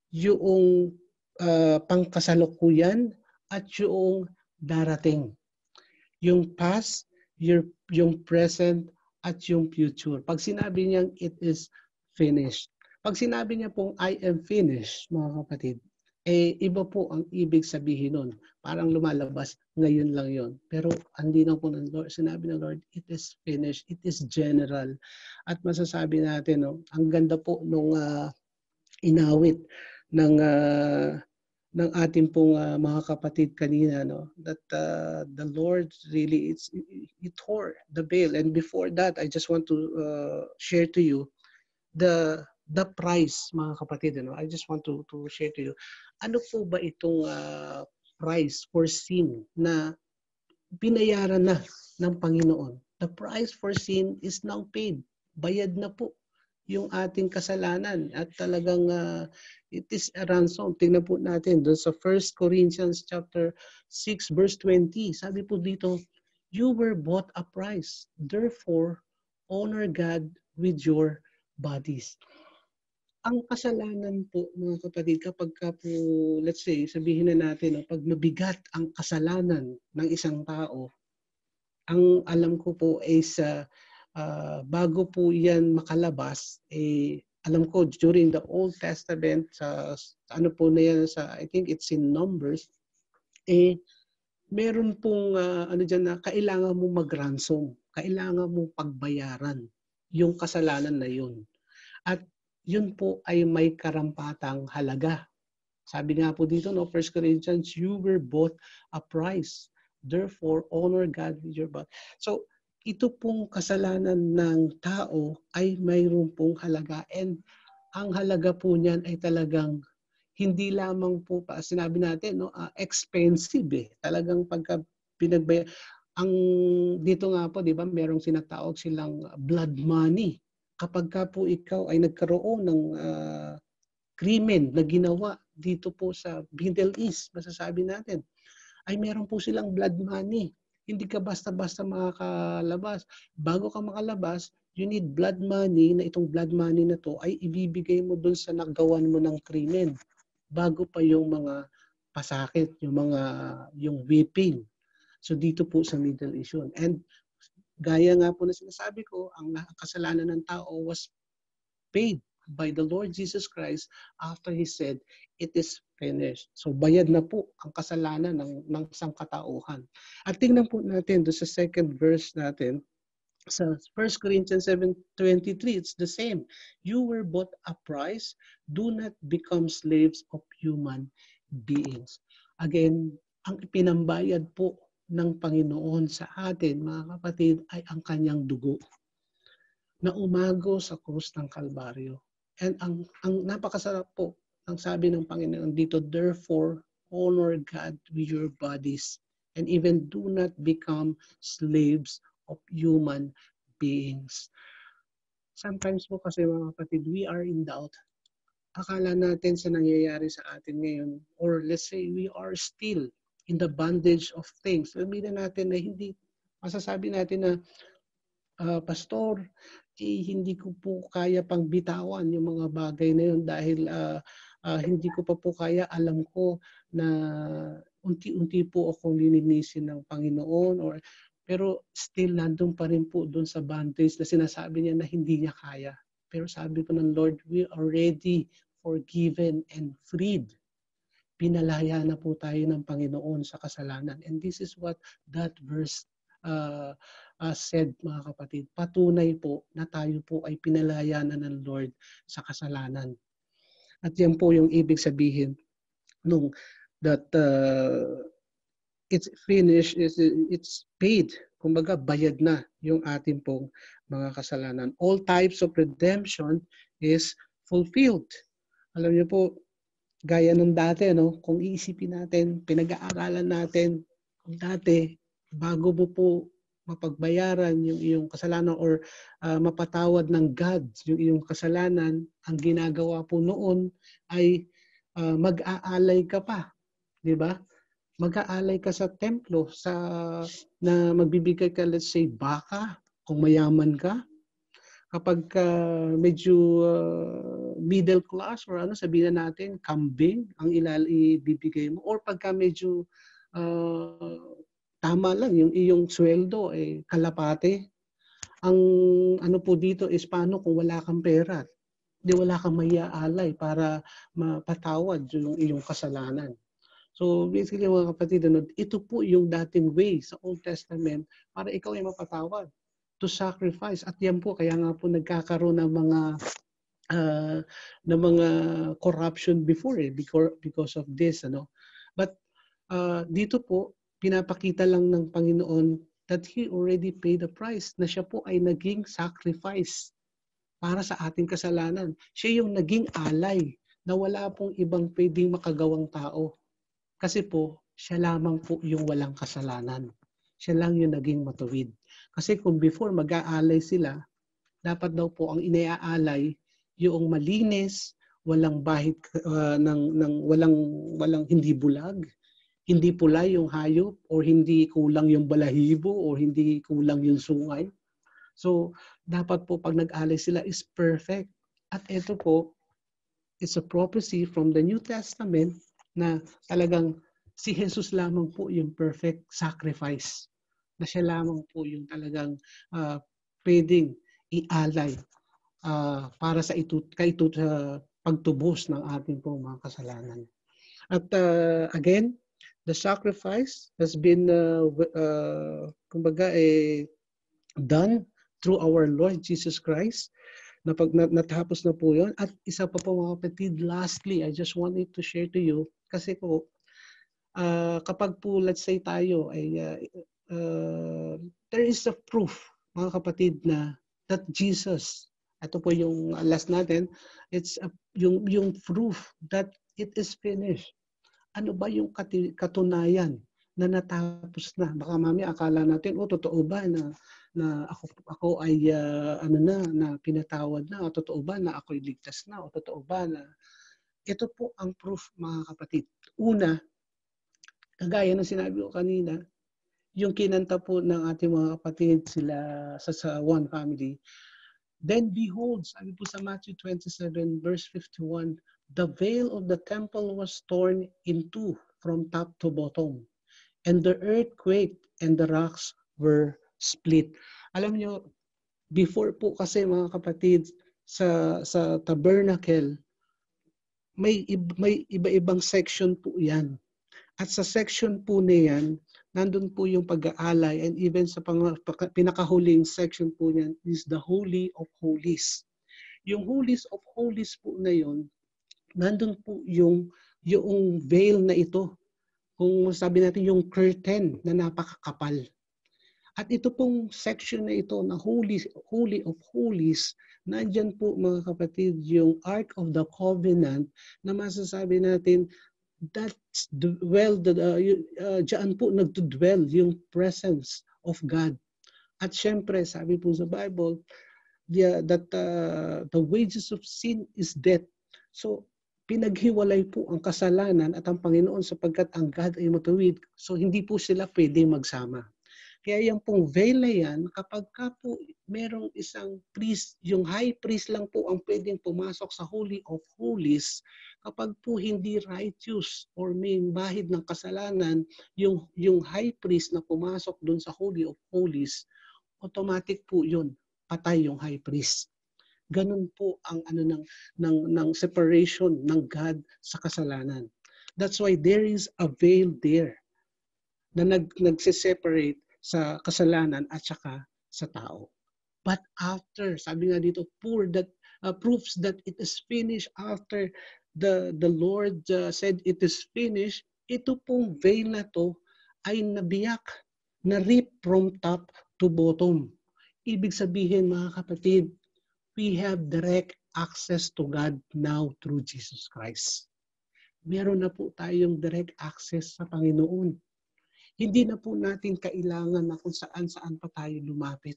yung uh, pangkasalukuyan, at yung darating. Yung past, your, yung present, at yung future. Pag sinabi niyang it is finished, pag sinabi niya pong I am finished, mga kapatid, eh iba po ang ibig sabihin nun. Parang lumalabas, ngayon lang yon. Pero hindi na po ng Lord, sinabi ng Lord, it is finished, it is general. At masasabi natin, no, ang ganda po nung uh, inawit ng uh, ng ating pong uh, mga kapatid kanina, no, that uh, the Lord really, it's, it tore the veil. And before that, I just want to uh, share to you the the price, mga kapatid, ano? I just want to to share to you. Ano po ba itong uh, price for sin na binayaran na ng Panginoon? The price for sin is now paid. Bayad na po yung ating kasalanan, at talagang uh, it is a ransom. Tingnan po natin doon sa First Corinthians chapter six verse twenty. Sabi po dito, you were bought a price. Therefore, honor God with your bodies. Ang kasalanan po, mga kapatid, kapag ka po, let's say, sabihin na natin, no, pag mabigat ang kasalanan ng isang tao, ang alam ko po is uh, uh, bago po yan makalabas, eh, alam ko during the Old Testament, sa ano po na yan, sa, I think it's in Numbers, eh, meron pong uh, ano dyan na kailangan mong mag-ransom, kailangan mong pagbayaran yung kasalanan na yun. At yun po ay may karampatang halaga. Sabi nga po dito, no, First Corinthians, you were bought a price. Therefore, honor God with your body. So, ito pong kasalanan ng tao ay mayroon pong halaga. And ang halaga po niyan ay talagang hindi lamang po, pa sinabi natin, no, uh, expensive eh. Talagang pagka pinagbaya, ang dito nga po, di ba, merong sinatawag silang blood money. Kapag ka po ikaw ay nagkaroon ng uh, krimen na ginawa dito po sa Middle East, masasabi natin, ay meron po silang blood money. Hindi ka basta-basta makakalabas. Bago ka makalabas, you need blood money, na itong blood money na to ay ibibigay mo dun sa nagawan mo ng krimen. Bago pa yung mga pasakit, yung mga, yung whipping. So dito po sa Middle East yun. And gaya nga po na sinasabi ko, ang kasalanan ng tao was paid by the Lord Jesus Christ after He said, it is finished. So bayad na po ang kasalanan ng, ng sangkatauhan. At tingnan po natin doon sa second verse natin, sa First Corinthians seven twenty-three, it's the same. You were bought a price. Do not become slaves of human beings. Again, ang ipinambayad po ng Panginoon sa atin, mga kapatid, ay ang kanyang dugo na umago sa krus ng Kalbaryo. And ang, ang napakasarap po, ang sabi ng Panginoon dito, therefore, honor God with your bodies and even do not become slaves of human beings. Sometimes po kasi mga kapatid, we are in doubt. Akala natin sa nangyayari sa atin ngayon, or let's say we are still in the bondage of things. Sabihin natin na hindi, masasabi natin na, uh, Pastor, eh, hindi ko po kaya pang bitawan yung mga bagay na yun dahil uh, uh, hindi ko pa po kaya, alam ko na unti-unti po akong lilinisin ng Panginoon, or pero still nandun pa rin po dun sa bondage na sinasabi niya na hindi niya kaya. Pero sabi po ng Lord, we are already forgiven and freed. Pinalaya na po tayo ng Panginoon sa kasalanan. And this is what that verse uh, uh, said, mga kapatid. Patunay po na tayo po ay pinalaya na ng Lord sa kasalanan. At yan po yung ibig sabihin nung that uh, it's finished, it's, it's paid. Kumbaga, bayad na yung ating pong mga kasalanan. All types of redemption is fulfilled. Alam niyo po, gaya ng dati, no? Kung iisipin natin, pinag-aaralan natin, kung dati, bago mo po mapagbayaran yung iyong kasalanan or uh, mapatawad ng God yung iyong kasalanan, ang ginagawa po noon ay uh, mag-aalay ka pa. Di ba? Mag-aalay ka sa templo sa na magbibigay ka, let's say, baka, kung mayaman ka. Kapag uh, medyo uh, middle class or ano, sabihin na natin, kambing ang ilal ibibigay mo. Or pagka medyo uh, tama lang, yung iyong sweldo, eh, kalapate. Ang ano po dito is paano kung wala kang pera? Di wala kang maiaalay para mapatawad yung iyong kasalanan. So basically mga kapatid, ano, ito po yung dating way sa Old Testament para ikaw ay mapatawad. To sacrifice. At yan po, kaya nga po nagkakaroon ng mga uh, ng mga corruption before eh, because, because of this. Ano? But uh, dito po, pinapakita lang ng Panginoon that He already paid the price, na siya po ay naging sacrifice para sa ating kasalanan. Siya yung naging alay na wala pong ibang pwedeng makagawang tao. Kasi po, siya lamang po yung walang kasalanan. Siya lang yung naging matuwid. Kasi kung before mag-aalay sila, dapat daw po ang iniaalay yung malinis, walang bahid uh, ng ng walang walang hindi bulag, hindi pula yung hayop, or hindi kulang yung balahibo, or hindi kulang yung sungay. So, dapat po pag nag-alay sila is perfect. At ito po, it's a prophecy from the New Testament na talagang si Jesus lamang po yung perfect sacrifice. Na siya lamang po yung talagang uh, pwedeng ialay uh, para sa ito, kaito, uh, pagtubos ng ating pong mga kasalanan. At uh, again, the sacrifice has been uh, uh, kumbaga eh, done through our Lord Jesus Christ. Na pag natapos na po yun. At isa pa po mga kapatid, lastly, I just wanted to share to you, kasi po, uh, kapag po, let's say tayo, ay uh, uh, there is a proof, mga kapatid, na that Jesus, ito po yung last natin, it's a, yung, yung proof that it is finished. Ano ba yung katunayan na natapos na? Baka mamaya akala natin, oh, totoo ba na na ako ako ay uh, ano na na pinatawad na, o totoo ba na ako'y ligtas na, o totoo ba na Ito po ang proof, mga kapatid. Una, kagaya ng sinabi ko kanina, yung kinanta po ng ating mga kapatid sila sa, sa One Family. Then behold, sabi po sa Matthew twenty-seven verse fifty-one, the veil of the temple was torn in two from top to bottom, and the earth quaked and the rocks were split. Alam nyo, before po kasi mga kapatid, sa sa tabernacle, may may iba-ibang section po 'yan. At sa section po na 'yan, nandun po yung pag-aalay, and even sa pang, pinakahuling section po niyan is the Holy of Holies. Yung Holies of Holies po na yon, nandun po yung yung veil na ito. Kung sabi natin yung curtain na napakakapal. At ito pong section na ito na Holy, Holy of Holies, nandyan po mga kapatid yung Ark of the Covenant na masasabi natin that's dwell, uh, uh, dyan po nagdudwell yung presence of God. At syempre, sabi po sa Bible, the, that uh, the wages of sin is death. So, pinaghiwalay po ang kasalanan at ang Panginoon sapagkat ang God ay matuwid. So, hindi po sila pwede magsama. Kaya yung pong veil na yan, kapag ka po merong isang priest, yung high priest lang po ang pwedeng pumasok sa Holy of Holies, kapag po hindi righteous or may bahid ng kasalanan, yung, yung high priest na pumasok doon sa Holy of Holies, automatic po yun, patay yung high priest. Ganun po ang ano ng, ng, ng separation ng God sa kasalanan. That's why there is a veil there na nag, nagsiseparate sa kasalanan at saka sa tao. But after, sabi nga dito, pour that uh, proves that it is finished after the the Lord uh, said it is finished, ito pong veil na to ay nabiyak, na-rip from top to bottom. Ibig sabihin mga kapatid, we have direct access to God now through Jesus Christ. Meron na po tayong direct access sa Panginoon. Hindi na po natin kailangan na kung saan-saan pa tayo lumapit.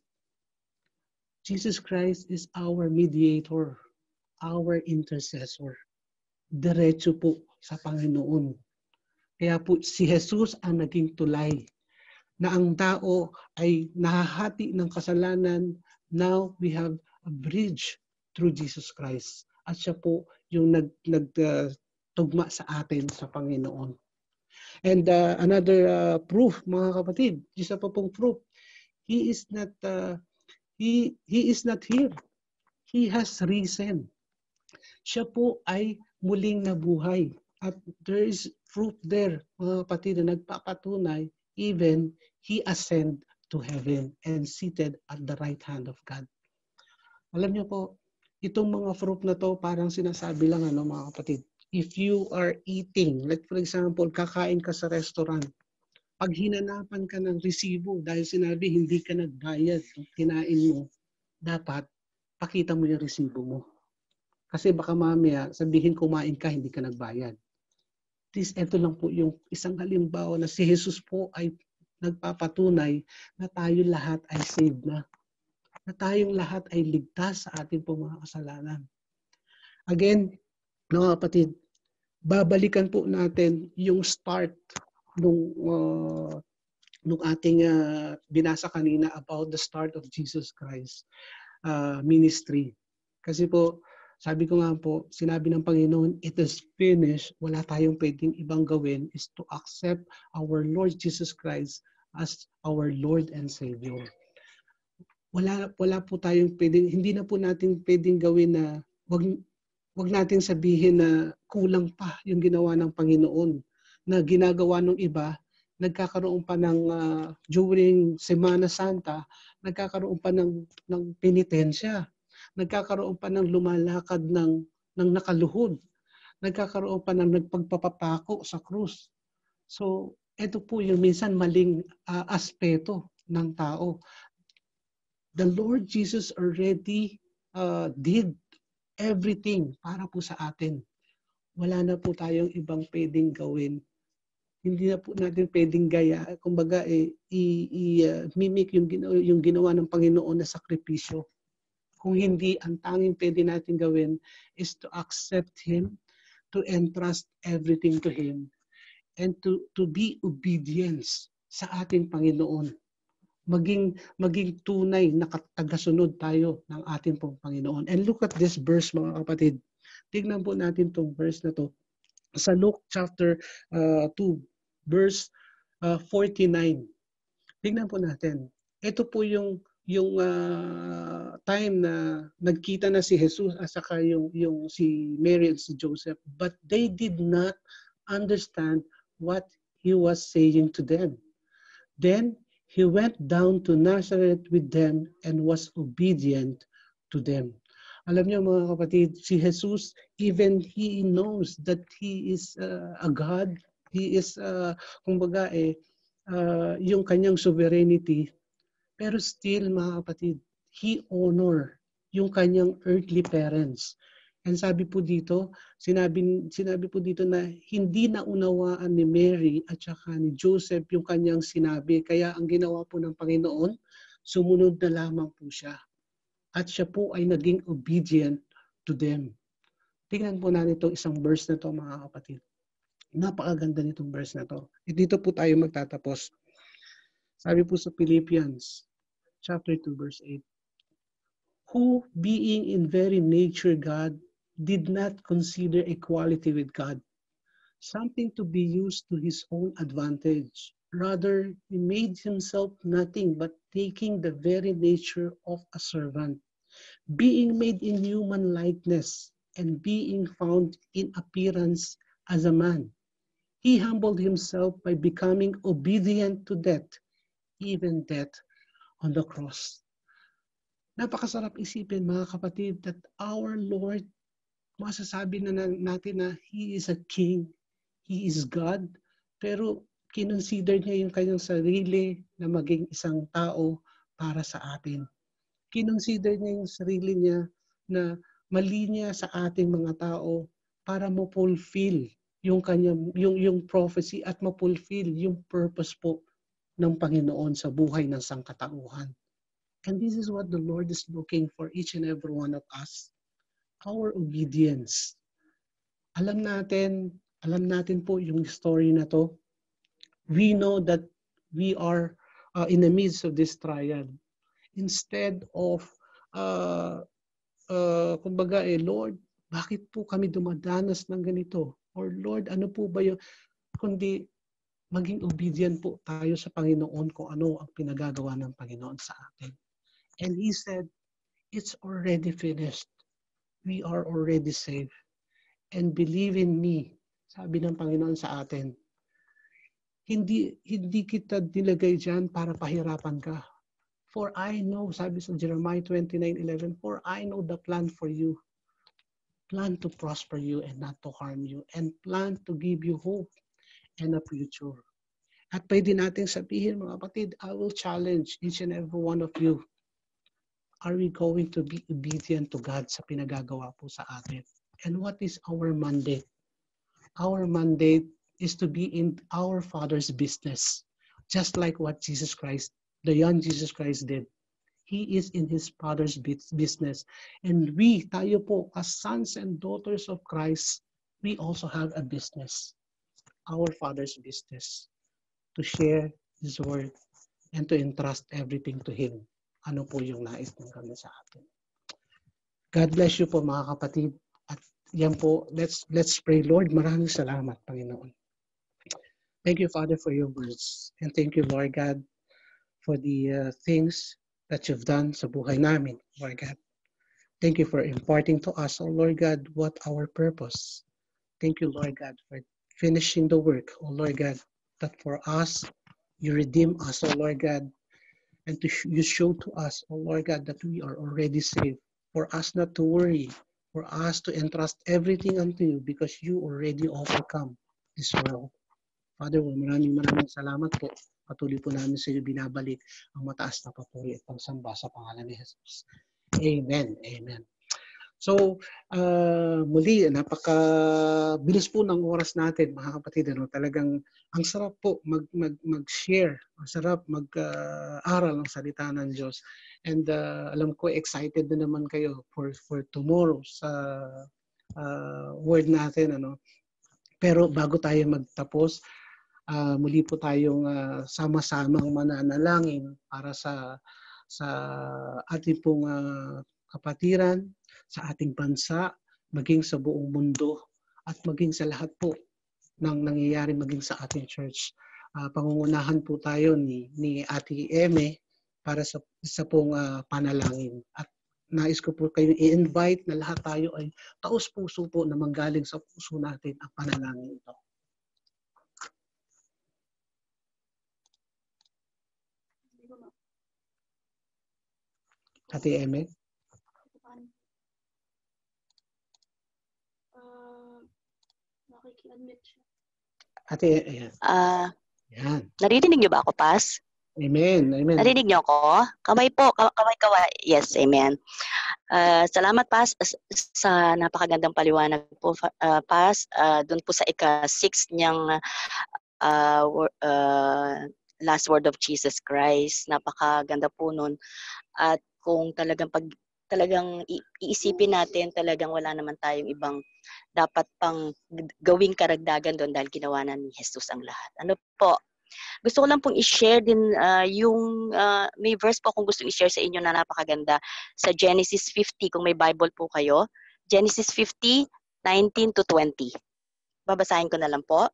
Jesus Christ is our mediator, our intercessor. Diretso po sa Panginoon. Kaya po si Jesus ang naging tulay na ang tao ay nahahati ng kasalanan. Now we have a bridge through Jesus Christ. At siya po yung nag, nagtugma uh, sa atin sa Panginoon. And uh, another uh, proof, mga kapatid, isa pa pong proof, He is not uh, he he is not here. He has risen. Siya po ay muling nabuhay. At there is proof there, mga kapatid, na nagpapatunay, even He ascended to heaven and seated at the right hand of God. Alam niyo po, itong mga proof na to parang sinasabi lang, ano mga kapatid, if you are eating, like for example, kakain ka sa restaurant, pag hinanapan ka ng resibo dahil sinabi hindi ka nagbayad ng kinain mo, dapat pakita mo yung resibo mo. Kasi baka mamaya sabihin kumain ka, hindi ka nagbayad. This, ito lang po yung isang halimbawa na si Jesus po ay nagpapatunay na tayo lahat ay saved na. Na tayong lahat ay ligtas sa ating pong mga kasalanan. Again, mga kapatid, babalikan po natin yung start nung uh, nung ating uh, binasa kanina about the start of Jesus Christ uh, ministry. Kasi po, sabi ko nga po, sinabi ng Panginoon, it is finished. Wala tayong pwedeng ibang gawin is to accept our Lord Jesus Christ as our Lord and Savior. Wala, wala po tayong pwedeng, hindi na po natin pwedeng gawin na wag Huwag natin sabihin na kulang pa yung ginawa ng Panginoon na ginagawa ng iba. Nagkakaroon pa ng uh, during Semana Santa, nagkakaroon pa ng, ng penitensya. Nagkakaroon pa ng lumalakad ng, ng nakaluhod. Nagkakaroon pa ng nagpagpapapako sa krus. So, ito po yung minsan maling uh, aspeto ng tao. The Lord Jesus already uh, did everything para po sa atin. Wala na po tayong ibang pwedeng gawin. Hindi na po natin pwedeng gaya, kumbaga eh, i-mimic yung, yung ginawa ng Panginoon na sakripisyo. Kung hindi, ang tanging pwede natin gawin is to accept Him, to entrust everything to Him and to to be obedience sa ating Panginoon. Maging maging tunay na tagasunod tayo ng ating pong Panginoon. And look at this verse, mga kapatid. Tingnan po natin tong verse na to. Sa Luke chapter uh, two, verse uh, forty-nine. Tingnan po natin. Ito po yung yung uh, time na nagkita na si Jesus at saka yung yung si Mary and si Joseph, but they did not understand what he was saying to them. Then he went down to Nazareth with them and was obedient to them. Alam niyo mga kapatid, si Jesus, even he knows that he is uh, a God. He is, uh, kumbaga eh, uh, yung kanyang sovereignty. Pero still mga kapatid, he honor yung kanyang earthly parents. And sabi po dito, sinabi, sinabi po dito na hindi naunawaan ni Mary at saka ni Joseph yung kanyang sinabi. Kaya ang ginawa po ng Panginoon, sumunod na lamang po siya. At siya po ay naging obedient to them. Tingnan po natin itong isang verse na to mga kapatid. Napakaganda nitong verse na to. At dito po tayo magtatapos. Sabi po sa Philippians chapter two verse eight. Who being in very nature God did not consider equality with God something to be used to his own advantage. Rather, he made himself nothing but taking the very nature of a servant, being made in human likeness and being found in appearance as a man. He humbled himself by becoming obedient to death, even death on the cross. Napakasarap isipin mga kapatid that our Lord, masasabi na natin na He is a King, He is God, pero kinonsider niya yung kanyang sarili na maging isang tao para sa atin. Kinonsider niya yung sarili niya na malinya sa ating mga tao para mo-fulfill yung kanyang yung yung prophecy at ma-fulfill yung purpose po ng Panginoon sa buhay ng sangkatauhan. And this is what the Lord is looking for each and every one of us. Our obedience. Alam natin, alam natin po yung story na to. We know that we are uh, in the midst of this trial. Instead of, uh, uh, kumbaga eh, Lord, bakit po kami dumadanas ng ganito? Or Lord, ano po ba yung, kundi maging obedient po tayo sa Panginoon kung ano ang pinagagawa ng Panginoon sa atin. And He said, it's already finished. We are already saved. And believe in me, sabi ng Panginoon sa atin, hindi hindi kita nilagay dyan para pahirapan ka. For I know, sabi sa Jeremiah twenty-nine eleven, for I know the plan for you. Plan to prosper you and not to harm you. And plan to give you hope and a future. At pwede natin sabihin, mga kapatid, I will challenge each and every one of you. Are we going to be obedient to God sa pinagagawa po sa atin? And what is our mandate? Our mandate is to be in our Father's business. Just like what Jesus Christ, the young Jesus Christ did. He is in His Father's business. And we, tayo po, as sons and daughters of Christ, we also have a business. Our Father's business. To share His word and to entrust everything to Him. Ano po yung nais ng kanya sa atin. God bless you po mga kapatid. At yan po, let's let's pray. Lord, maraming salamat, Panginoon. Thank you, Father, for your words. And thank you, Lord God, for the uh, things that you've done sa buhay namin, Lord God. Thank you for imparting to us, oh Lord God, what our purpose. Thank you, Lord God, for finishing the work, oh Lord God, that for us, you redeem us, oh Lord God, and to sh- you show to us, oh Lord God, that we are already saved. For us not to worry, for us to entrust everything unto you because you already overcome this world. Father, maraming maraming salamat po. Patuloy po namin sa iyo binabalik ang mataas na papuri at pagsamba sa pangalan ni Jesus. Amen. Amen. So, uh, muli, napaka-bilis po ng oras natin, mga kapatid. Ano? Talagang, ang sarap po mag, mag, mag-share. Ang sarap mag-aral uh, ng salita ng Diyos. And uh, alam ko, excited na naman kayo for, for tomorrow sa uh, word natin, ano. Pero bago tayo magtapos, uh, muli po tayong uh, sama-samang mananalangin para sa sa ating pong uh, kapatiran, sa ating bansa, maging sa buong mundo, at maging sa lahat po ng nangyayari maging sa ating church. Uh, pangungunahan po tayo ni, ni Ate Eme para sa, sa pong uh, panalangin. At nais ko po kayo i-invite na lahat tayo ay taos-puso po na manggaling sa puso natin ang panalangin ito. Ate Eme? Uh, nakiki-admit siya. Ate, ayan. Ah, Ayan. naririnig niyo ba ako, Pas? Amen. Amen. Narinig niyo ako? Kamay po, kamay kaway. Yes, amen. Uh, salamat, Pas, sa napakagandang paliwanag po, uh, Pas. Uh, doon po sa ika-six niyang uh, uh, last word of Jesus Christ. Napakaganda po nun. At kung talagang pag talagang iisipin natin, talagang wala naman tayong ibang dapat pang gawing karagdagan doon dahil ginawa na ni Jesus ang lahat. Ano po? Gusto ko lang pong i-share din uh, yung, uh, may verse po akong gusto i-share sa inyo na napakaganda sa Genesis fifty, kung may Bible po kayo. Genesis fifty, nineteen to twenty. Babasahin ko na lang po.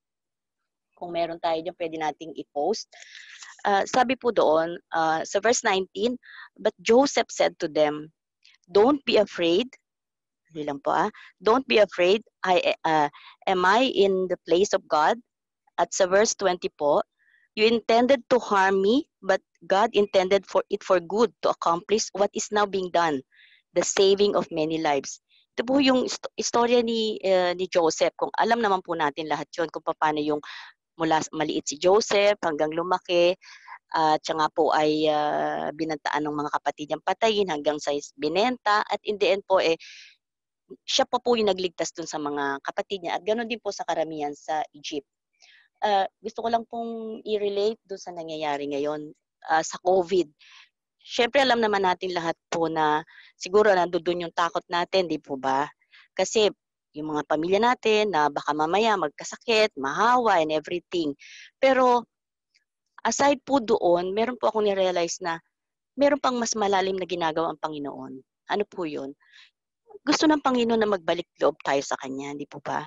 Kung meron tayo dyan, pwede nating i-post. Uh, sabi po doon, uh, sa verse nineteen, but Joseph said to them, don't be afraid. Hindi lang po ah. Don't be afraid. I, uh, am I in the place of God? At sa verse twenty po, you intended to harm me, but God intended for it for good to accomplish what is now being done, the saving of many lives. Ito po yung istorya ni, uh, ni Joseph. Kung alam naman po natin lahat yun, kung paano yung mula maliit si Joseph hanggang lumaki, at uh, siya nga po ay uh, binantaan ng mga kapatid niyang patayin hanggang sa binenta, at in the end po eh siya pa po yung nagligtas dun sa mga kapatid niya, at ganoon din po sa karamihan sa Egypt. Uh, gusto ko lang pong i-relate dun sa nangyayari ngayon uh, sa COVID. Siyempre alam naman natin lahat po na siguro nandoon yung takot natin, di po ba? Kasi yung mga pamilya natin na baka mamaya magkasakit, mahawa and everything. Pero aside po doon, meron po akong ni-realize na meron pang mas malalim na ginagawa ang Panginoon. Ano po yun? Gusto ng Panginoon na magbalik loob tayo sa Kanya, hindi po ba?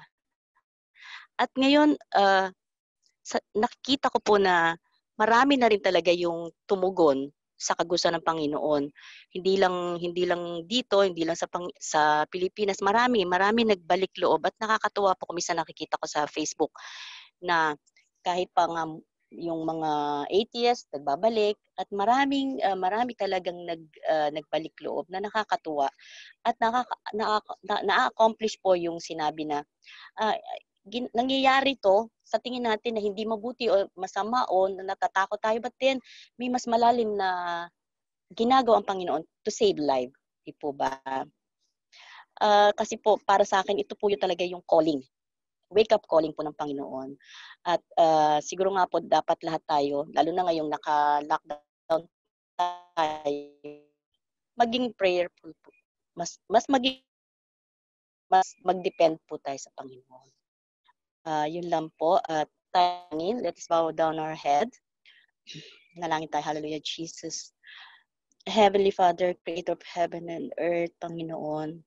At ngayon, uh, sa, nakikita ko po na marami na rin talaga yung tumugon sa kagustuhan ng Panginoon. Hindi lang hindi lang dito, hindi lang sa pang, sa Pilipinas, marami, marami nagbalik loob, at nakakatuwa po kami sa nakikita ko sa Facebook na kahit pa nga yung mga atheists nagbabalik, at maraming uh, marami talagang nag uh, nagbalik loob na nakakatuwa, at nakaka, na, na, na-accomplish po yung sinabi na uh, gin, nangyayari to sa tingin natin na hindi mabuti o masama o natatakot tayo, but then may mas malalim na ginagawa ang Panginoon to save life. Di po ba? Uh, kasi po para sa akin ito po yung talaga yung calling. Wake up calling po ng Panginoon. At uh, siguro nga po dapat lahat tayo, lalo na ngayong naka-lockdown tayo, maging prayerful po. Mas mas maging mas mag-depend po tayo sa Panginoon. Uh, yun lang po. At tangin, let's bow down our head. Nalangin tayo. Hallelujah, Jesus. Heavenly Father, Creator of heaven and earth, Panginoon.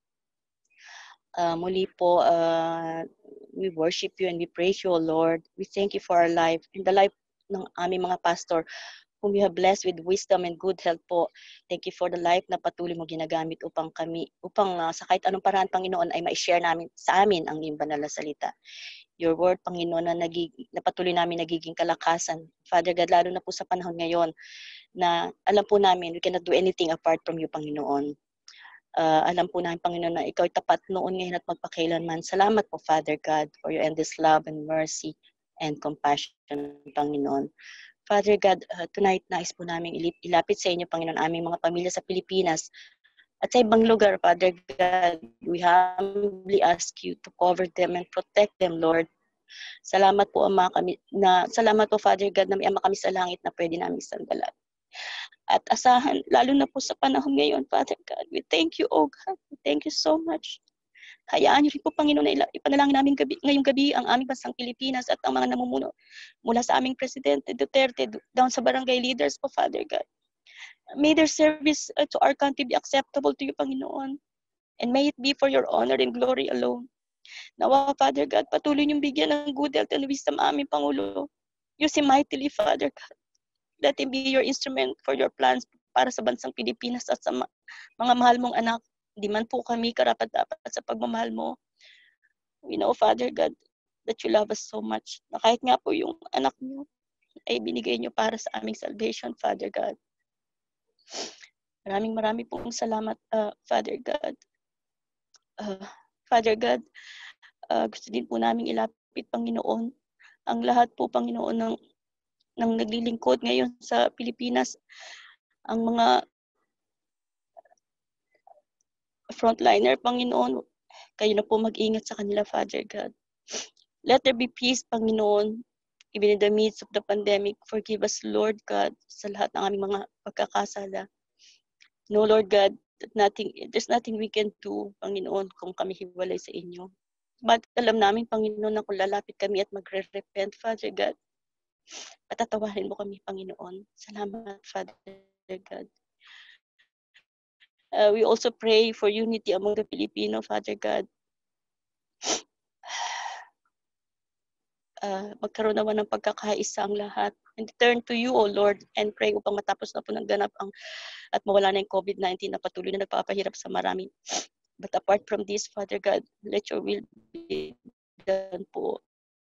Uh, muli po, uh, we worship you and we praise you, O Lord. We thank you for our life and the life ng aming mga pastor whom you have blessed with wisdom and good health po. Thank you for the life na patuloy mo ginagamit upang kami, upang uh, sa kahit anong paraan, Panginoon, ay ma-share namin sa amin ang iyong banal na salita. Your word, Panginoon, na, nagig, na patuloy namin nagiging kalakasan. Father God, lalo na po sa panahon ngayon na alam po namin we cannot do anything apart from you, Panginoon. Uh, alam po namin, Panginoon, na ikaw tapat noon, ngayon at magpakailanman. Salamat po, Father God, for your endless love and mercy and compassion, Panginoon. Father God, uh, tonight nais po namin ilapit sa inyo, Panginoon, aming mga pamilya sa Pilipinas at sa ibang lugar, Father God. We humbly ask you to cover them and protect them, Lord. Salamat po, Ama, kami, na, salamat po, Father God, na may Ama kami sa langit na pwede namin sandalan. At asahan, lalo na po sa panahon ngayon, Father God. We thank you, oh God. We thank you so much Hayaan niyo rin po, Panginoon, na ila- ipanalangin namin gabi, ngayong gabi ang aming bansang Pilipinas at ang mga namumuno mula sa aming Presidente Duterte down sa barangay leaders po, Father God. May their service uh, to our country be acceptable to you, Panginoon. And may it be for your honor and glory alone. Nawa, Father God, patuloy niyong bigyan ng good health and wisdom aming Pangulo. Use him mightily, Father God. Let him be your instrument for your plans para sa bansang Pilipinas at sa ma- mga mahal mong anak. Hindi man po kami karapat-dapat sa pagmamahal mo. We know, Father God, that you love us so much. Na kahit nga po yung anak niyo ay binigay niyo para sa aming salvation, Father God. Maraming maraming pong salamat, uh, Father God. Uh, Father God, uh, gusto din po namin ilapit, Panginoon, ang lahat po, Panginoon, ng, ng naglilingkod ngayon sa Pilipinas, ang mga frontliner, Panginoon, kayo na po mag-ingat sa kanila, Father God. Let there be peace, Panginoon, even in the midst of the pandemic. Forgive us, Lord God, sa lahat ng aming mga pagkakasala. No, Lord God, that nothing, there's nothing we can do, Panginoon, kung kami hiwalay sa inyo. But alam namin, Panginoon, na kung lalapit kami at magre-repent, Father God, patatawarin mo kami, Panginoon. Salamat, Father God. Uh, we also pray for unity among the Filipino, Father God. Uh, magkaroon naman ng pagkakaisa ang lahat. And turn to you, O Lord, and pray upang matapos na po ng ganap ang, at mawala na yung COVID nineteen na patuloy na nagpapahirap sa marami. But apart from this, Father God, let your will be done po.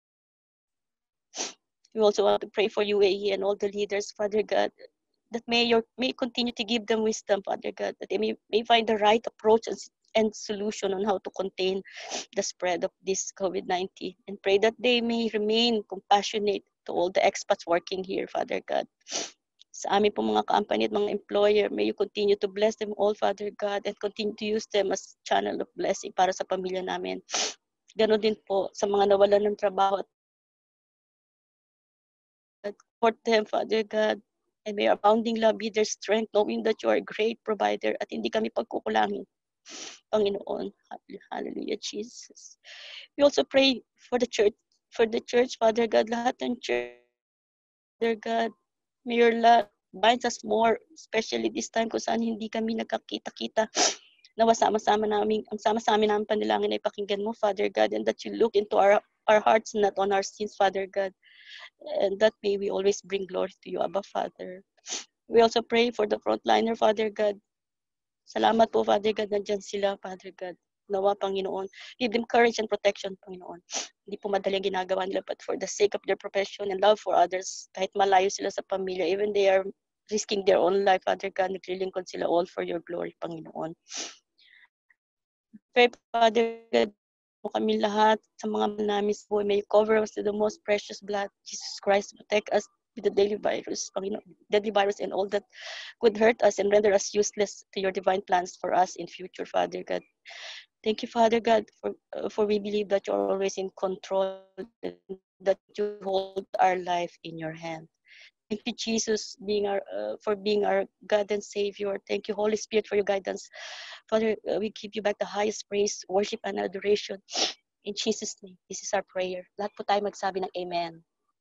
We also want to pray for U A E and all the leaders, Father God, that may your may continue to give them wisdom, Father God, that they may, may find the right approach and, and solution on how to contain the spread of this COVID nineteen. And pray that they may remain compassionate to all the expats working here, Father God. Sa amin po mga company at mga employer, may you continue to bless them all, Father God, and continue to use them as channel of blessing para sa pamilya namin. Ganon din po sa mga nawalan ng trabaho at support them, Father God. And may our abounding love be their strength, knowing that you are a great provider at hindi kami pagkukulangin, Panginoon. Hallelujah, Jesus. We also pray for the church, for the church, Father God, lahat ng church, Father God, may your love binds us more, especially this time kung saan hindi kami nagkakita-kita. Nawa sama-sama namin, ang sama-sama namin panalangin ay pakinggan mo, Father God, and that you look into our, our hearts, not on our sins, Father God. And that way we always bring glory to you, Abba, Father. We also pray for the frontliner, Father God. Salamat po, Father God, nandyan sila, Father God. Nawa, Panginoon. Give them courage and protection, Panginoon. Hindi po madali ang ginagawa nila, but for the sake of their profession and love for others, kahit malayo sila sa pamilya, even they are risking their own life, Father God, naglilingkod sila all for your glory, Panginoon. Pray, Father God, po kami lahat sa mga namin sa buhay. May you cover us with the most precious blood, Jesus Christ. Protect us with the daily virus, Panginoon, deadly virus and all that could hurt us and render us useless to your divine plans for us in future, Father God. Thank you, Father God, for, uh, for we believe that you are always in control and that you hold our life in your hand. Thank you, Jesus, being our uh, for being our God and Savior. Thank you, Holy Spirit, for your guidance. Father, uh, we give you back the highest praise, worship, and adoration. In Jesus' name, this is our prayer. Lahat po tayo magsabi ng Amen.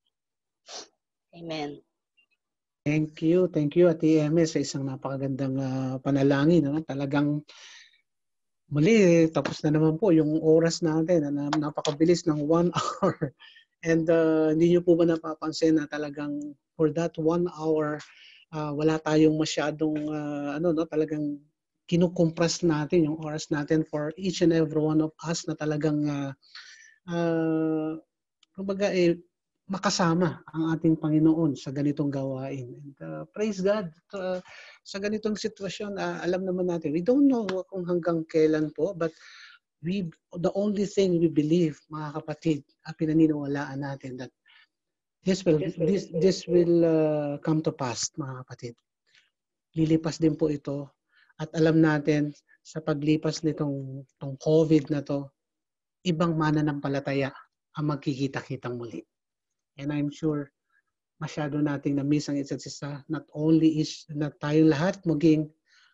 Amen. Thank you. Thank you, Ate Eme, sa isang napakagandang uh, panalangin. No? Talagang muli, tapos na naman po yung oras natin. Na, napakabilis ng one hour. And uh, hindi nyo po ba napapansin na talagang for that one hour, uh, wala tayong masyadong, uh, ano, no, talagang kinukompress natin yung oras natin for each and every one of us na talagang, uh, uh, kumbaga, eh, makasama ang ating Panginoon sa ganitong gawain. And, uh, praise God. Uh, sa ganitong sitwasyon, uh, alam naman natin, we don't know kung hanggang kailan po, but we, the only thing we believe, mga kapatid, at pinaniniwalaan natin that this will, this, this will uh, come to pass, mga kapatid. Lilipas din po ito. At alam natin, sa paglipas nitong tong COVID na to, ibang mananampalataya ang magkikita-kitang muli. And I'm sure masyado nating na-miss ang isa't isa. Not only is na tayong lahat maging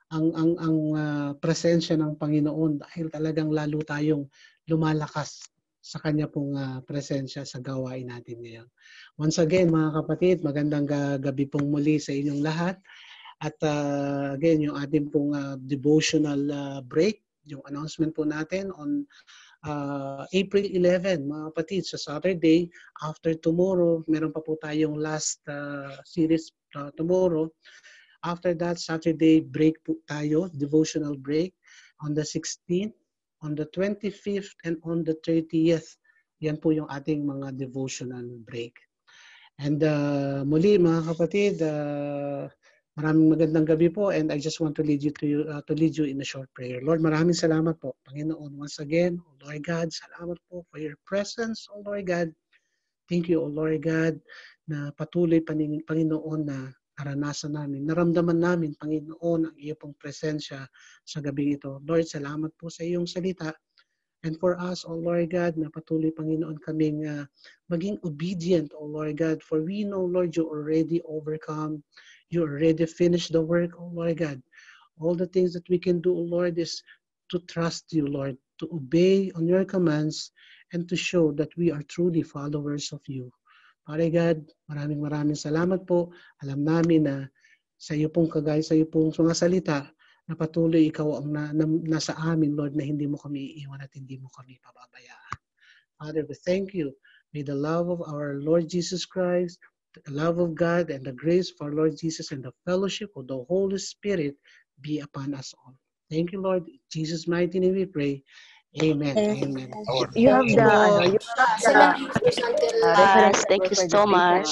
ang ang ang uh, presensya ng Panginoon dahil talagang lalo tayong lumalakas sa kanya pong uh, presensya sa gawain natin ngayon. Once again, mga kapatid, magandang gabi pong muli sa inyong lahat. At uh, again, yung ating pong uh, devotional uh, break, yung announcement po natin on uh, April eleventh, mga kapatid, sa Saturday, after tomorrow, meron pa po tayong last uh, series uh, tomorrow. After that, Saturday, break po tayo, devotional break on the sixteenth, on the twenty-fifth, and on the thirtieth. Yan po yung ating mga devotional break. And uh, muli, mga kapatid, uh, maraming magandang gabi po, and I just want to lead you to uh, to lead you in a short prayer. Lord, maraming salamat po, Panginoon, once again. O Lord God, salamat po for your presence, O Lord God. Thank you, O Lord God, na patuloy, Panginoon, na naranasan namin, naramdaman namin, Panginoon, ang iyo pong presensya sa gabi ito. Lord, salamat po sa iyong salita. And for us, O Lord God, na patuloy, Panginoon, kaming uh, maging obedient, O Lord God, for we know, Lord, you already overcome, you already finished the work, O Lord God. All the things that we can do, O Lord, is to trust you, Lord, to obey on your commands, and to show that we are truly followers of you. Pare God, maraming maraming salamat po. Alam namin na sa iyo pong kagaya, sa iyo pong mga salita, na patuloy ikaw ang na, na, nasa amin, Lord, na hindi mo kami iiwan at hindi mo kami pababayaan. Father, we thank you. May the love of our Lord Jesus Christ, the love of God, and the grace of our Lord Jesus, and the fellowship of the Holy Spirit be upon us all. Thank you, Lord. In Jesus' mighty name we pray. Amen. Amen. You have the, ano, you have the, uh, Yes, reference thank number you for the so paper. much.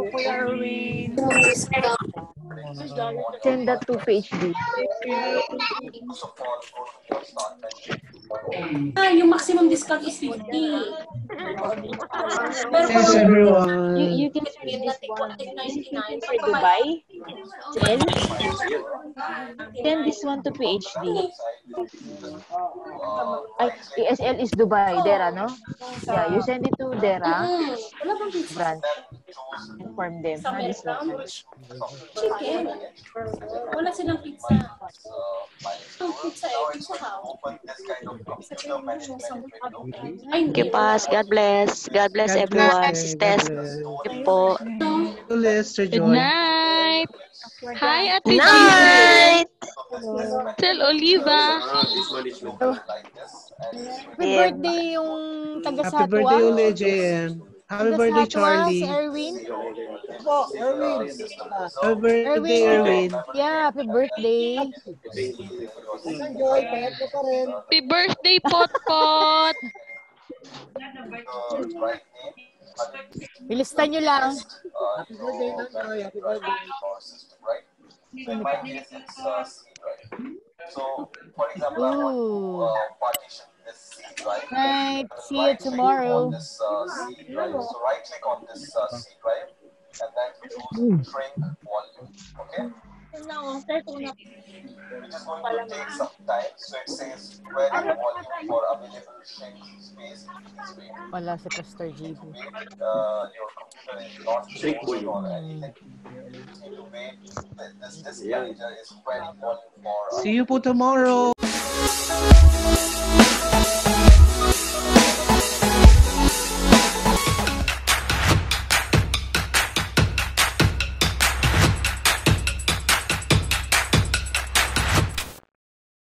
Send that to P H D. Ah, yung maximum discount is fifty. Pero Yes, kung everyone. You, you can send this one. This is for Dubai. Sell. Send this one to P H D. Ay, E S L is Dubai, Dera, no? Yeah, you send it to Dera wala bang pizza? branch. Inform them. Sa Ha, this one. chicken. Wala silang pizza. Ang pizza eh, pizza house. Ay, Thank you, hindi. Pas. God bless. God bless God bless. everyone. eh, Sis God Tess. bless. Thank you po. Sir Good Joy. night. Hi, Ate Gina. Night! Tell Oliva. Happy Yeah. birthday yung taga Happy Satwa. birthday ulit, J M. Happy Taga birthday, Satwa, si Charlie. Erwin. Po, Erwin. Happy birthday, Erwin. Erwin. Yeah, happy birthday. Sir Joy, payat ko pa rin. Happy birthday, Potpot. Bilistan nyo lang. Happy birthday, Nandoy. Happy birthday. Ooh. Night. See you tomorrow. Wala si Pastor G B. See you po tomorrow.